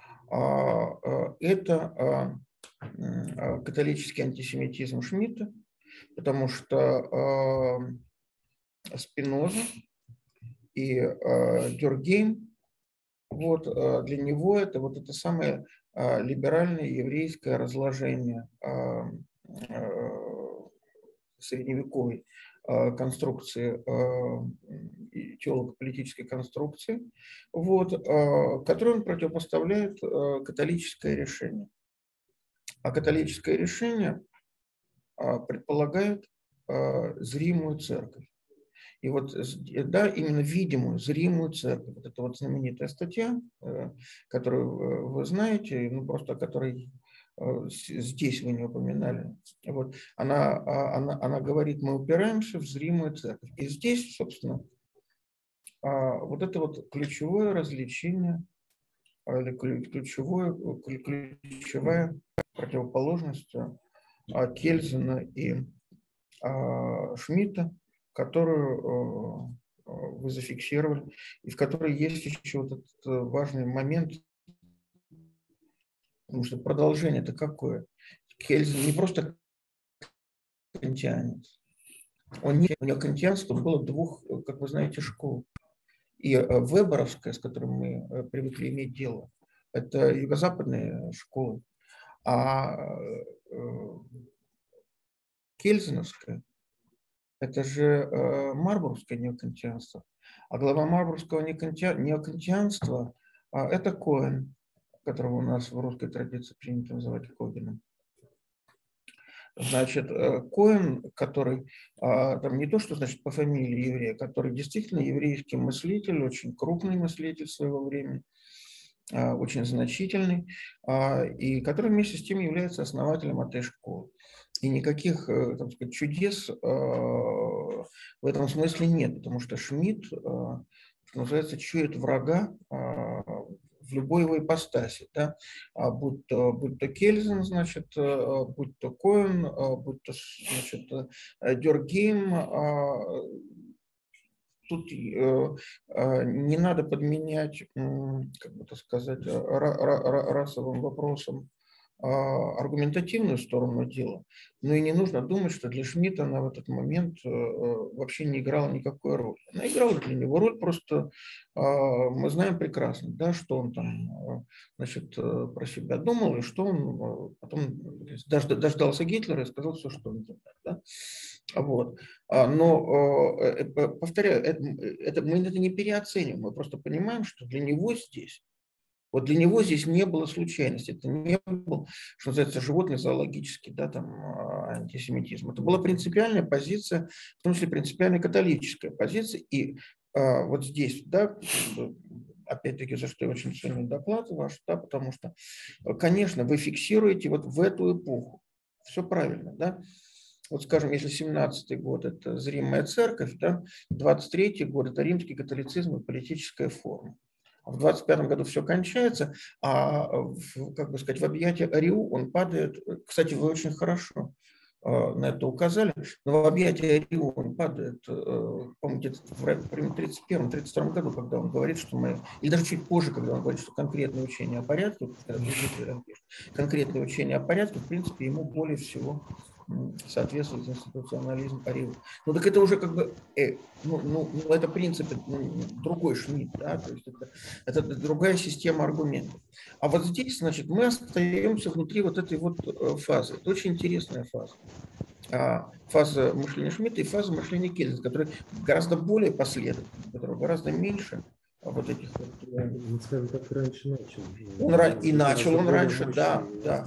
J: Это католический антисемитизм Шмидта, потому что Спиноза и Дёркгейм, вот для него это вот это самое либеральное еврейское разложение средневековой конструкции, теолого-политической конструкции, вот, которой он противопоставляет католическое решение. А католическое решение предполагает зримую церковь. И вот, да, именно видимую, зримую церковь. Вот это вот знаменитая статья, которую вы знаете, ну просто о которой здесь вы не упоминали. Вот. Она, она, она говорит, мы упираемся в зримую церковь. И здесь, собственно, вот это вот ключевое развлечение, или ключевое, ключевая противоположность Кельзена и Шмидта, которую вы зафиксировали, и в которой есть еще вот этот важный момент, потому что продолжение-то какое? Кельзен не просто кантианец. Он не, у него кантианство было двух, как вы знаете, школ. И веберовская, с которой мы привыкли иметь дело, это юго-западная школа, а кельзеновская — это же марбургское неокантианство. А глава марбургского неокантианства — это Коэн, которого у нас в русской традиции принято называть Когеном. Значит, Коэн, который там не то, что значит по фамилии еврея, который действительно еврейский мыслитель, очень крупный мыслитель своего времени, очень значительный, и который вместе с тем является основателем этой школы. И никаких, так сказать, чудес в этом смысле нет, потому что Шмидт, что называется, чует врага в любой его ипостаси, да? будь, то, будь то Кельзен, значит, будь то Коэн, будь то, значит, Дёркгейм. Тут не надо подменять, как бы так сказать, расовым вопросом аргументативную сторону дела, но и не нужно думать, что для Шмидта она в этот момент вообще не играла никакой роли. Она играла для него роль, просто мы знаем прекрасно, да, что он там, значит, про себя думал, и что он потом дождался Гитлера и сказал все, что он думает. Да? Вот. Но, повторяю, это, это, мы это не переоцениваем, мы просто понимаем, что для него здесь Вот для него здесь не было случайности, это не был, что называется, животный зоологический, да, там, антисемитизм. Это была принципиальная позиция, в том числе принципиальная католическая позиция. И а, вот здесь, да, опять-таки, за что я очень ценю доклад ваш, да, потому что, конечно, вы фиксируете вот в эту эпоху. Все правильно, да. Вот, скажем, если семнадцатый год – это зримая церковь, да, двадцать третий год – это римский католицизм и политическая форма. В двадцать пятом году все кончается, а, в, как бы сказать, в объятия Ариу он падает. Кстати, вы очень хорошо э, на это указали, но в объятия Ариу он падает, э, по-моему, где-то в тридцать первом — тридцать втором году, когда он говорит, что мы, или даже чуть позже, когда он говорит, что конкретное учение о порядке, конкретное учение о порядке, в принципе, ему более всего соответствует институционализм Ариу. Ну так это уже как бы, э, ну, ну, ну это принцип ну, другой Шмидт, да, то есть это, это другая система аргументов. А вот здесь, значит, мы остаемся внутри вот этой вот фазы. Это очень интересная фаза. А, фаза мышления Шмидта и фаза мышления Кельзена, которая гораздо более последовательная, которая гораздо меньше вот этих вот...
H: Ну, скажем так, раньше начал.
J: Он, и начал он раньше, да, да.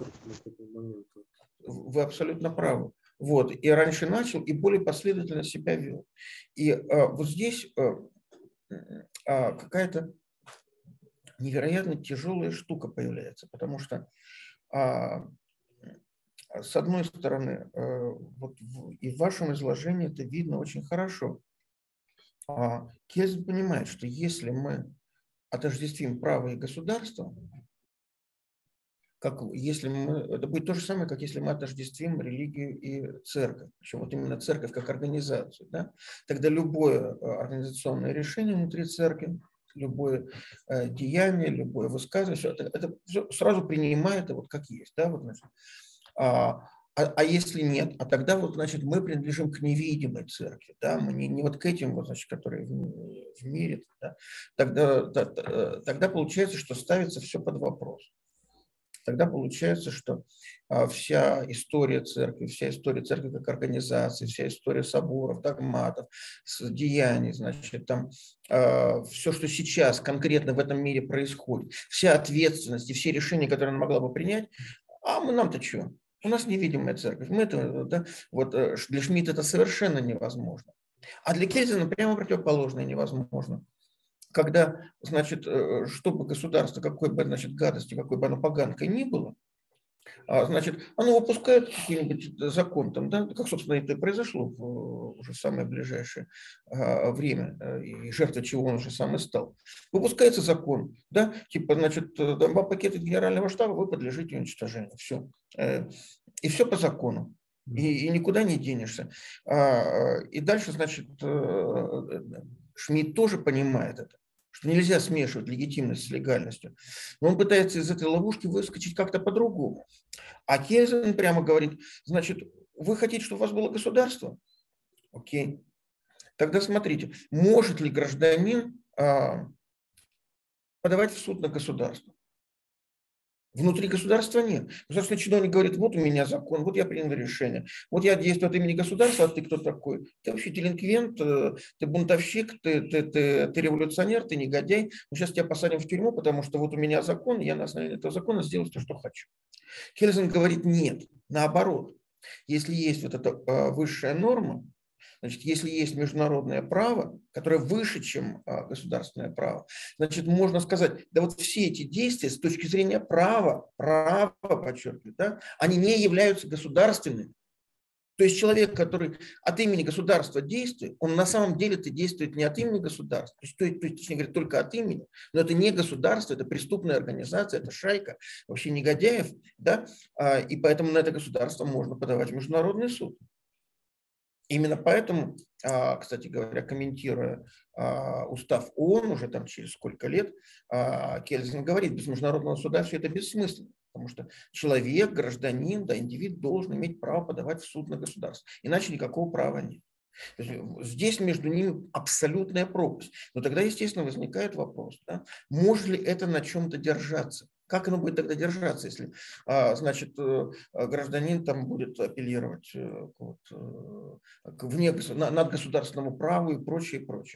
J: Вы абсолютно правы. Вот. И раньше начал, и более последовательно себя вел. И а, вот здесь а, а, какая-то невероятно тяжелая штука появляется, потому что а, с одной стороны, а, вот в, и в вашем изложении это видно очень хорошо. А, Кельзен понимает, что если мы отождествим право и государство, как если мы, это будет то же самое, как если мы отождествим религию и церковь, причем вот именно церковь как организацию, да? Тогда любое организационное решение внутри церкви, любое э, деяние, любое высказывание, все это, это все сразу принимает это вот как есть, да, вот, значит. А, а, а если нет, а тогда вот, значит, мы принадлежим к невидимой церкви, да, мы не, не вот к этим вот, значит, которые в, в мире, да? Тогда, да, тогда получается, что ставится все под вопрос. тогда получается, что вся история церкви, вся история церкви как организации, вся история соборов, догматов, деяний, значит, там все, что сейчас конкретно в этом мире происходит, вся ответственность и все решения, которые она могла бы принять, а мы нам-то что? У нас невидимая церковь. Мы это, да, вот для Шмидта это совершенно невозможно. А для Кельзена прямо противоположное невозможно. Когда, значит, чтобы государство, какой бы, значит, гадостью, какой бы оно поганкой ни было, значит, оно выпускает какой-нибудь закон, там, да, как, собственно, это и произошло в уже самое ближайшее время, и жертвой чего он уже сам и стал. Выпускается закон, да, типа, значит, два пакета генерального штаба, вы подлежите уничтожению. Все. И все по закону. И, и никуда не денешься. И дальше, значит, Шмидт тоже понимает это, что нельзя смешивать легитимность с легальностью. Но он пытается из этой ловушки выскочить как-то по-другому. А Кельзен прямо говорит, значит, вы хотите, чтобы у вас было государство? Окей. Тогда смотрите, может ли гражданин а, подавать в суд на государство? Внутри государства нет. Государственный чиновник говорит, вот у меня закон, вот я принял решение, вот я действую от имени государства, а ты кто такой? Ты вообще делинквент, ты бунтовщик, ты, ты, ты, ты революционер, ты негодяй. Мы сейчас тебя посадим в тюрьму, потому что вот у меня закон, я на основании этого закона сделаю то, что хочу. Кельзен говорит, нет, наоборот. Если есть вот эта высшая норма, значит, если есть международное право, которое выше, чем а, государственное право, значит, можно сказать, да вот все эти действия с точки зрения права, права, подчеркиваю, да, они не являются государственными. То есть человек, который от имени государства действует, он на самом деле-то действует не от имени государства, то есть, то, то есть, точнее говоря, только от имени, но это не государство, это преступная организация, это шайка, вообще негодяев, да, а, и поэтому на это государство можно подавать в международный суд. Именно поэтому, кстати говоря, комментируя устав ООН уже там через сколько лет, Кельзен говорит, без международного суда все это бессмысленно, потому что человек, гражданин, да, индивид должен иметь право подавать в суд на государство, иначе никакого права нет. Здесь между ними абсолютная пропасть. Но тогда, естественно, возникает вопрос, да, может ли это на чем-то держаться? Как оно будет тогда держаться, если, значит, гражданин там будет апеллировать вот, к вне, над государственному праву и прочее, и прочее.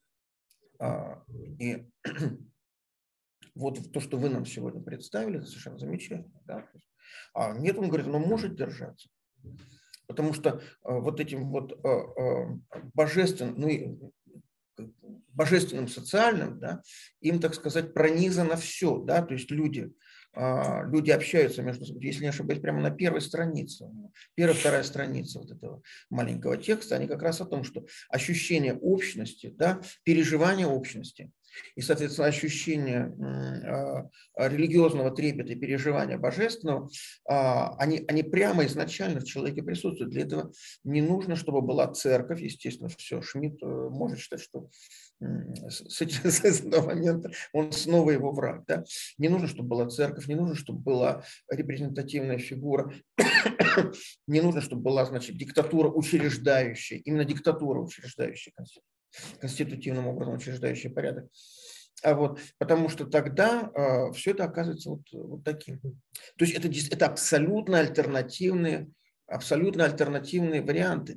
J: И вот то, что вы нам сегодня представили, это совершенно замечательно. Да? А нет, он говорит, оно может держаться. Потому что вот этим вот божественным, ну, божественным социальным, да, им, так сказать, пронизано все, да, то есть люди, люди общаются между собой, если не ошибаюсь, прямо на первой странице, первая, вторая страница вот этого маленького текста, они как раз о том, что ощущение общности, да, переживание общности и, соответственно, ощущение религиозного трепета и переживания божественного, они, они прямо изначально в человеке присутствуют. Для этого не нужно, чтобы была церковь, естественно, все. Шмидт может считать, что с, этим, с этого момента он снова его враг. Да? Не нужно, чтобы была церковь, не нужно, чтобы была репрезентативная фигура, не нужно, чтобы была, значит, диктатура учреждающая, именно диктатура учреждающая, конститутивным образом учреждающий порядок. А вот, потому что тогда э, все это оказывается вот, вот таким. То есть это, это абсолютно альтернативные, абсолютно альтернативные варианты.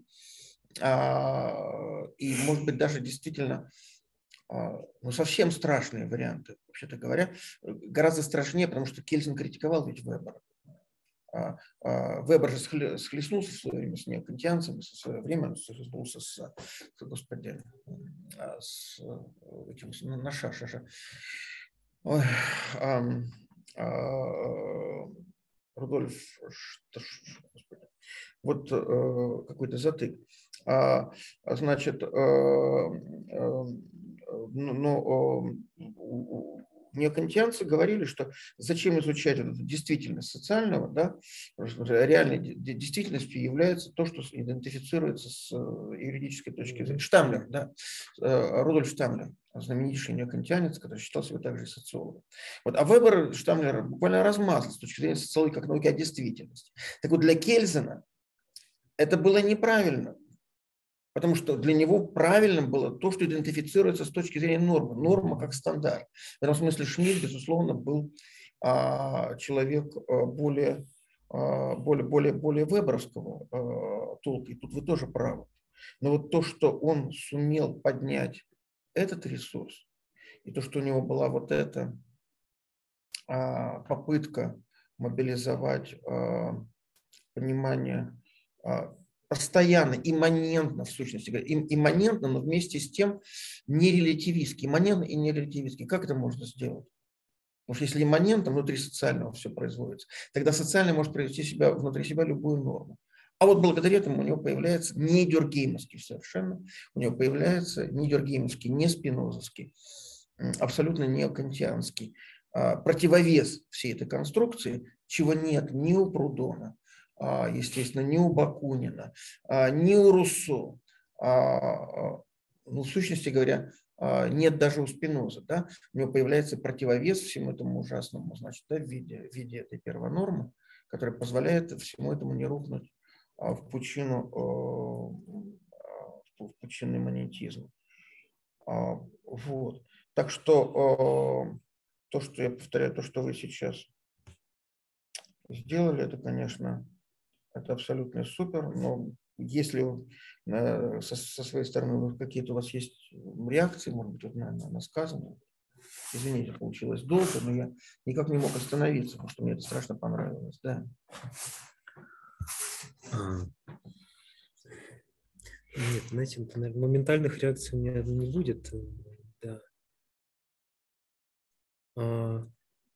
J: А, и, может быть, даже действительно а, ну, совсем страшные варианты, вообще-то говоря. Гораздо страшнее, потому что Кельзен критиковал ведь Вебера. Вебер же схлестнулся в свое время с неокантианцами, со свое время он схлестнулся с, господи, с этим, на ша-ша-ша. Ой, а, а, Рудольф, господи, вот а, какой-то затык. А, значит, а, а, но неокантианцы говорили, что зачем изучать эту действительность социального, да, реальной действительностью является то, что идентифицируется с юридической точки зрения. Штамлер, да, Рудольф Штамлер, знаменитейший неокантианец, который считал себя также социологом. Вот, а Вебер Штамлер буквально размазал с точки зрения социологии как науки о действительности. Так вот, для Кельзена это было неправильно. Потому что для него правильным было то, что идентифицируется с точки зрения нормы. Норма как стандарт. В этом смысле Шмидт, безусловно, был человек более, более, более, более веберовского толка, и тут вы тоже правы. Но вот то, что он сумел поднять этот ресурс, и то, что у него была вот эта попытка мобилизовать понимание постоянно, имманентно, в сущности говоря, имманентно, но вместе с тем не релятивистски, имманентно и не релятивистски. Как это можно сделать? Потому что если имманентно, внутри социального все производится, тогда социальный может привести себя, внутри себя любую норму. А вот благодаря этому у него появляется не дюркгеймовский совершенно, у него появляется не дюркгеймовский, не спинозовский, абсолютно не кантианский противовес всей этой конструкции, чего нет ни у Прудона, естественно, ни у Бакунина, ни у Руссо, ну, в сущности говоря, нет даже у Спиноза. Да? У него появляется противовес всему этому ужасному, значит, да, в, виде, в виде этой первонормы, которая позволяет всему этому не рухнуть в пучину, в пучину имманентизма. Вот. Так что то, что я повторяю, то, что вы сейчас сделали, это, конечно, это абсолютно супер, но если со, со своей стороны какие-то у вас есть реакции, может быть, вот на, на, на сказанное, извините, получилось долго, но я никак не мог остановиться, потому что мне это страшно понравилось, да.
B: Нет, знаете, наверное, моментальных реакций у меня не будет, да. А,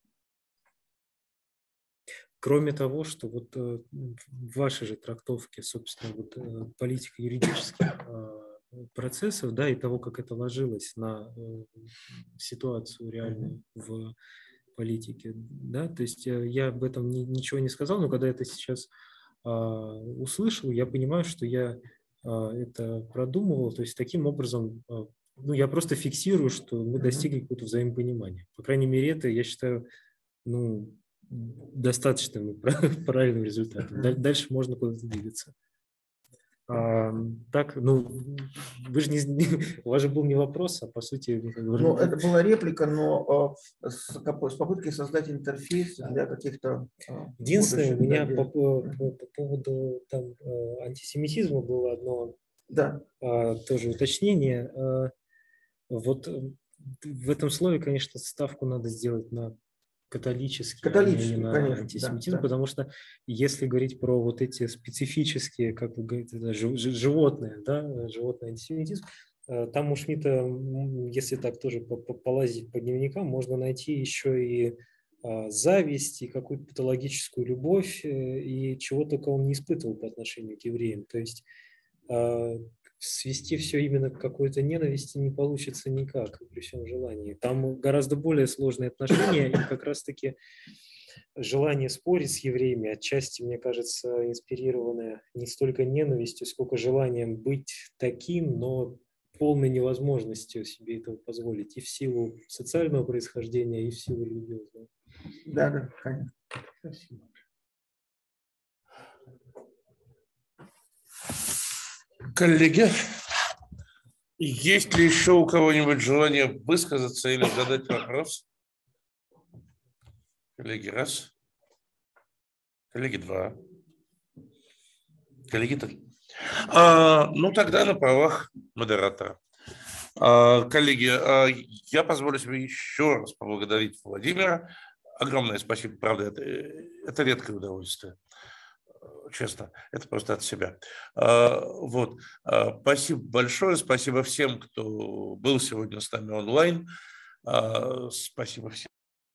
B: кроме того, что вот в вашей же трактовке, собственно, вот политико-юридических процессов, да, и того, как это ложилось на ситуацию реальную в политике, да, то есть я об этом ни, ничего не сказал, но когда это сейчас а, услышал, я понимаю, что я а, это продумывал, то есть таким образом, а, ну, я просто фиксирую, что мы достигли какого-то взаимопонимания. По крайней мере, это, я считаю, ну, достаточным правильным результатом. Дальше можно куда-то двигаться. А, так, ну, вы же не, у вас же был не вопрос, а по сути...
J: Ну, это была реплика, но э, с, с попыткой создать интерфейс для каких-то... Э,
B: Единственное, у меня по, по, по поводу там, антисемитизма было одно
J: да.
B: а, тоже уточнение. А, вот в этом слове, конечно, ставку надо сделать на католический,
J: католический
B: а не на
J: конечно,
B: антисемитизм,
J: да, да.
B: потому что если говорить про вот эти специфические, как вы говорите, да, животные, да, животный антисемитизм, там у Шмидта, если так тоже полазить по дневникам, можно найти еще и зависть, и какую-то патологическую любовь, и чего только он не испытывал по отношению к евреям. То есть свести все именно к какой-то ненависти не получится никак, при всем желании. Там гораздо более сложные отношения, и как раз-таки желание спорить с евреями отчасти, мне кажется, инспирированное не столько ненавистью, сколько желанием быть таким, но полной невозможностью себе этого позволить и в силу социального происхождения, и в силу религиозного.
J: Да, да, конечно.
B: Спасибо.
A: Коллеги, есть ли еще у кого-нибудь желание высказаться или задать вопрос? Коллеги, раз. Коллеги, два. Коллеги, три. А, ну, тогда на правах модератора. А, коллеги, а, я позволю себе еще раз поблагодарить Владимира. Огромное спасибо, правда, это, это редкое удовольствие. Честно, это просто от себя. Вот. Спасибо большое, спасибо всем, кто был сегодня с нами онлайн. Спасибо всем.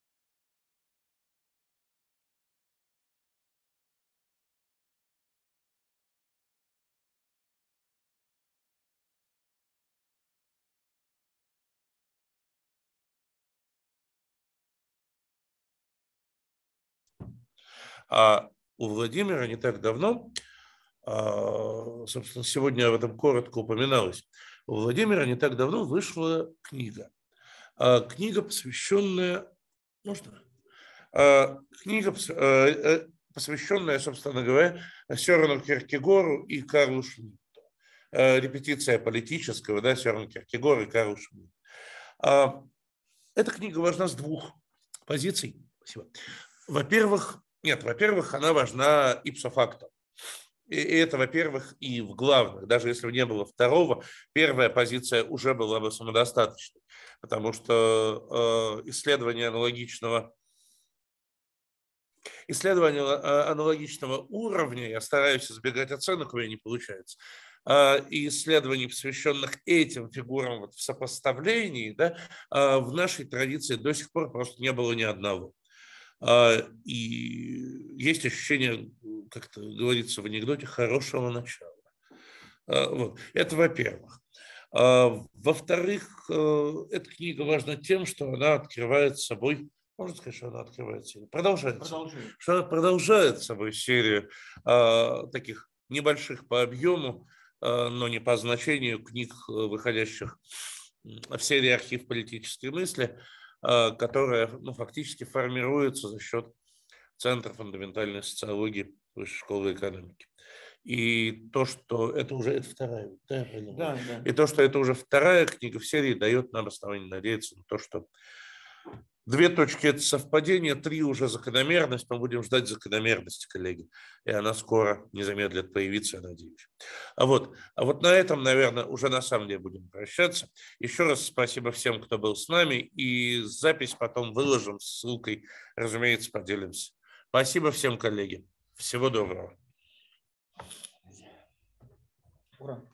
A: А у Владимира не так давно, собственно, сегодня об этом коротко упоминалось, у Владимира не так давно вышла книга. Книга, посвященная, можно? Книга, посвященная, собственно говоря, Сёрену Кierkegaard'у и Карлу Шмидту. Репетиция политического, да, Сёрен Кierkegaard и Карл Шмидт. Эта книга важна с двух позиций. Спасибо. Во-первых, нет, во-первых, она важна ipso facto. И это, во-первых, и в главных. Даже если бы не было второго, первая позиция уже была бы самодостаточной. Потому что э, исследование аналогичного, исследование аналогичного уровня, я стараюсь избегать оценок, у меня не получается, э, и исследований, посвященных этим фигурам вот, в сопоставлении, да, э, в нашей традиции до сих пор просто не было ни одного. И есть ощущение, как это говорится в анекдоте, хорошего начала. Вот. Это во-первых. Во-вторых, эта книга важна тем, что она открывает собой, можно сказать, что она открывает серию, продолжает, продолжает. Что она продолжает собой серию таких небольших по объему, но не по значению книг, выходящих в серии «Архив политической мысли», которая ну, фактически формируется за счет Центра фундаментальной социологии Высшей школы экономики. И то, что это уже это вторая, да, да, да. И то, что это уже вторая книга в серии, дает нам основание надеяться на то, что две точки – это совпадение, три уже закономерность. Мы будем ждать закономерности, коллеги. И она скоро не замедлит появиться, я надеюсь. А вот, а вот на этом, наверное, уже на самом деле будем прощаться. Еще раз спасибо всем, кто был с нами. И запись потом выложим с ссылкой, разумеется, поделимся. Спасибо всем, коллеги. Всего доброго.
J: Ура.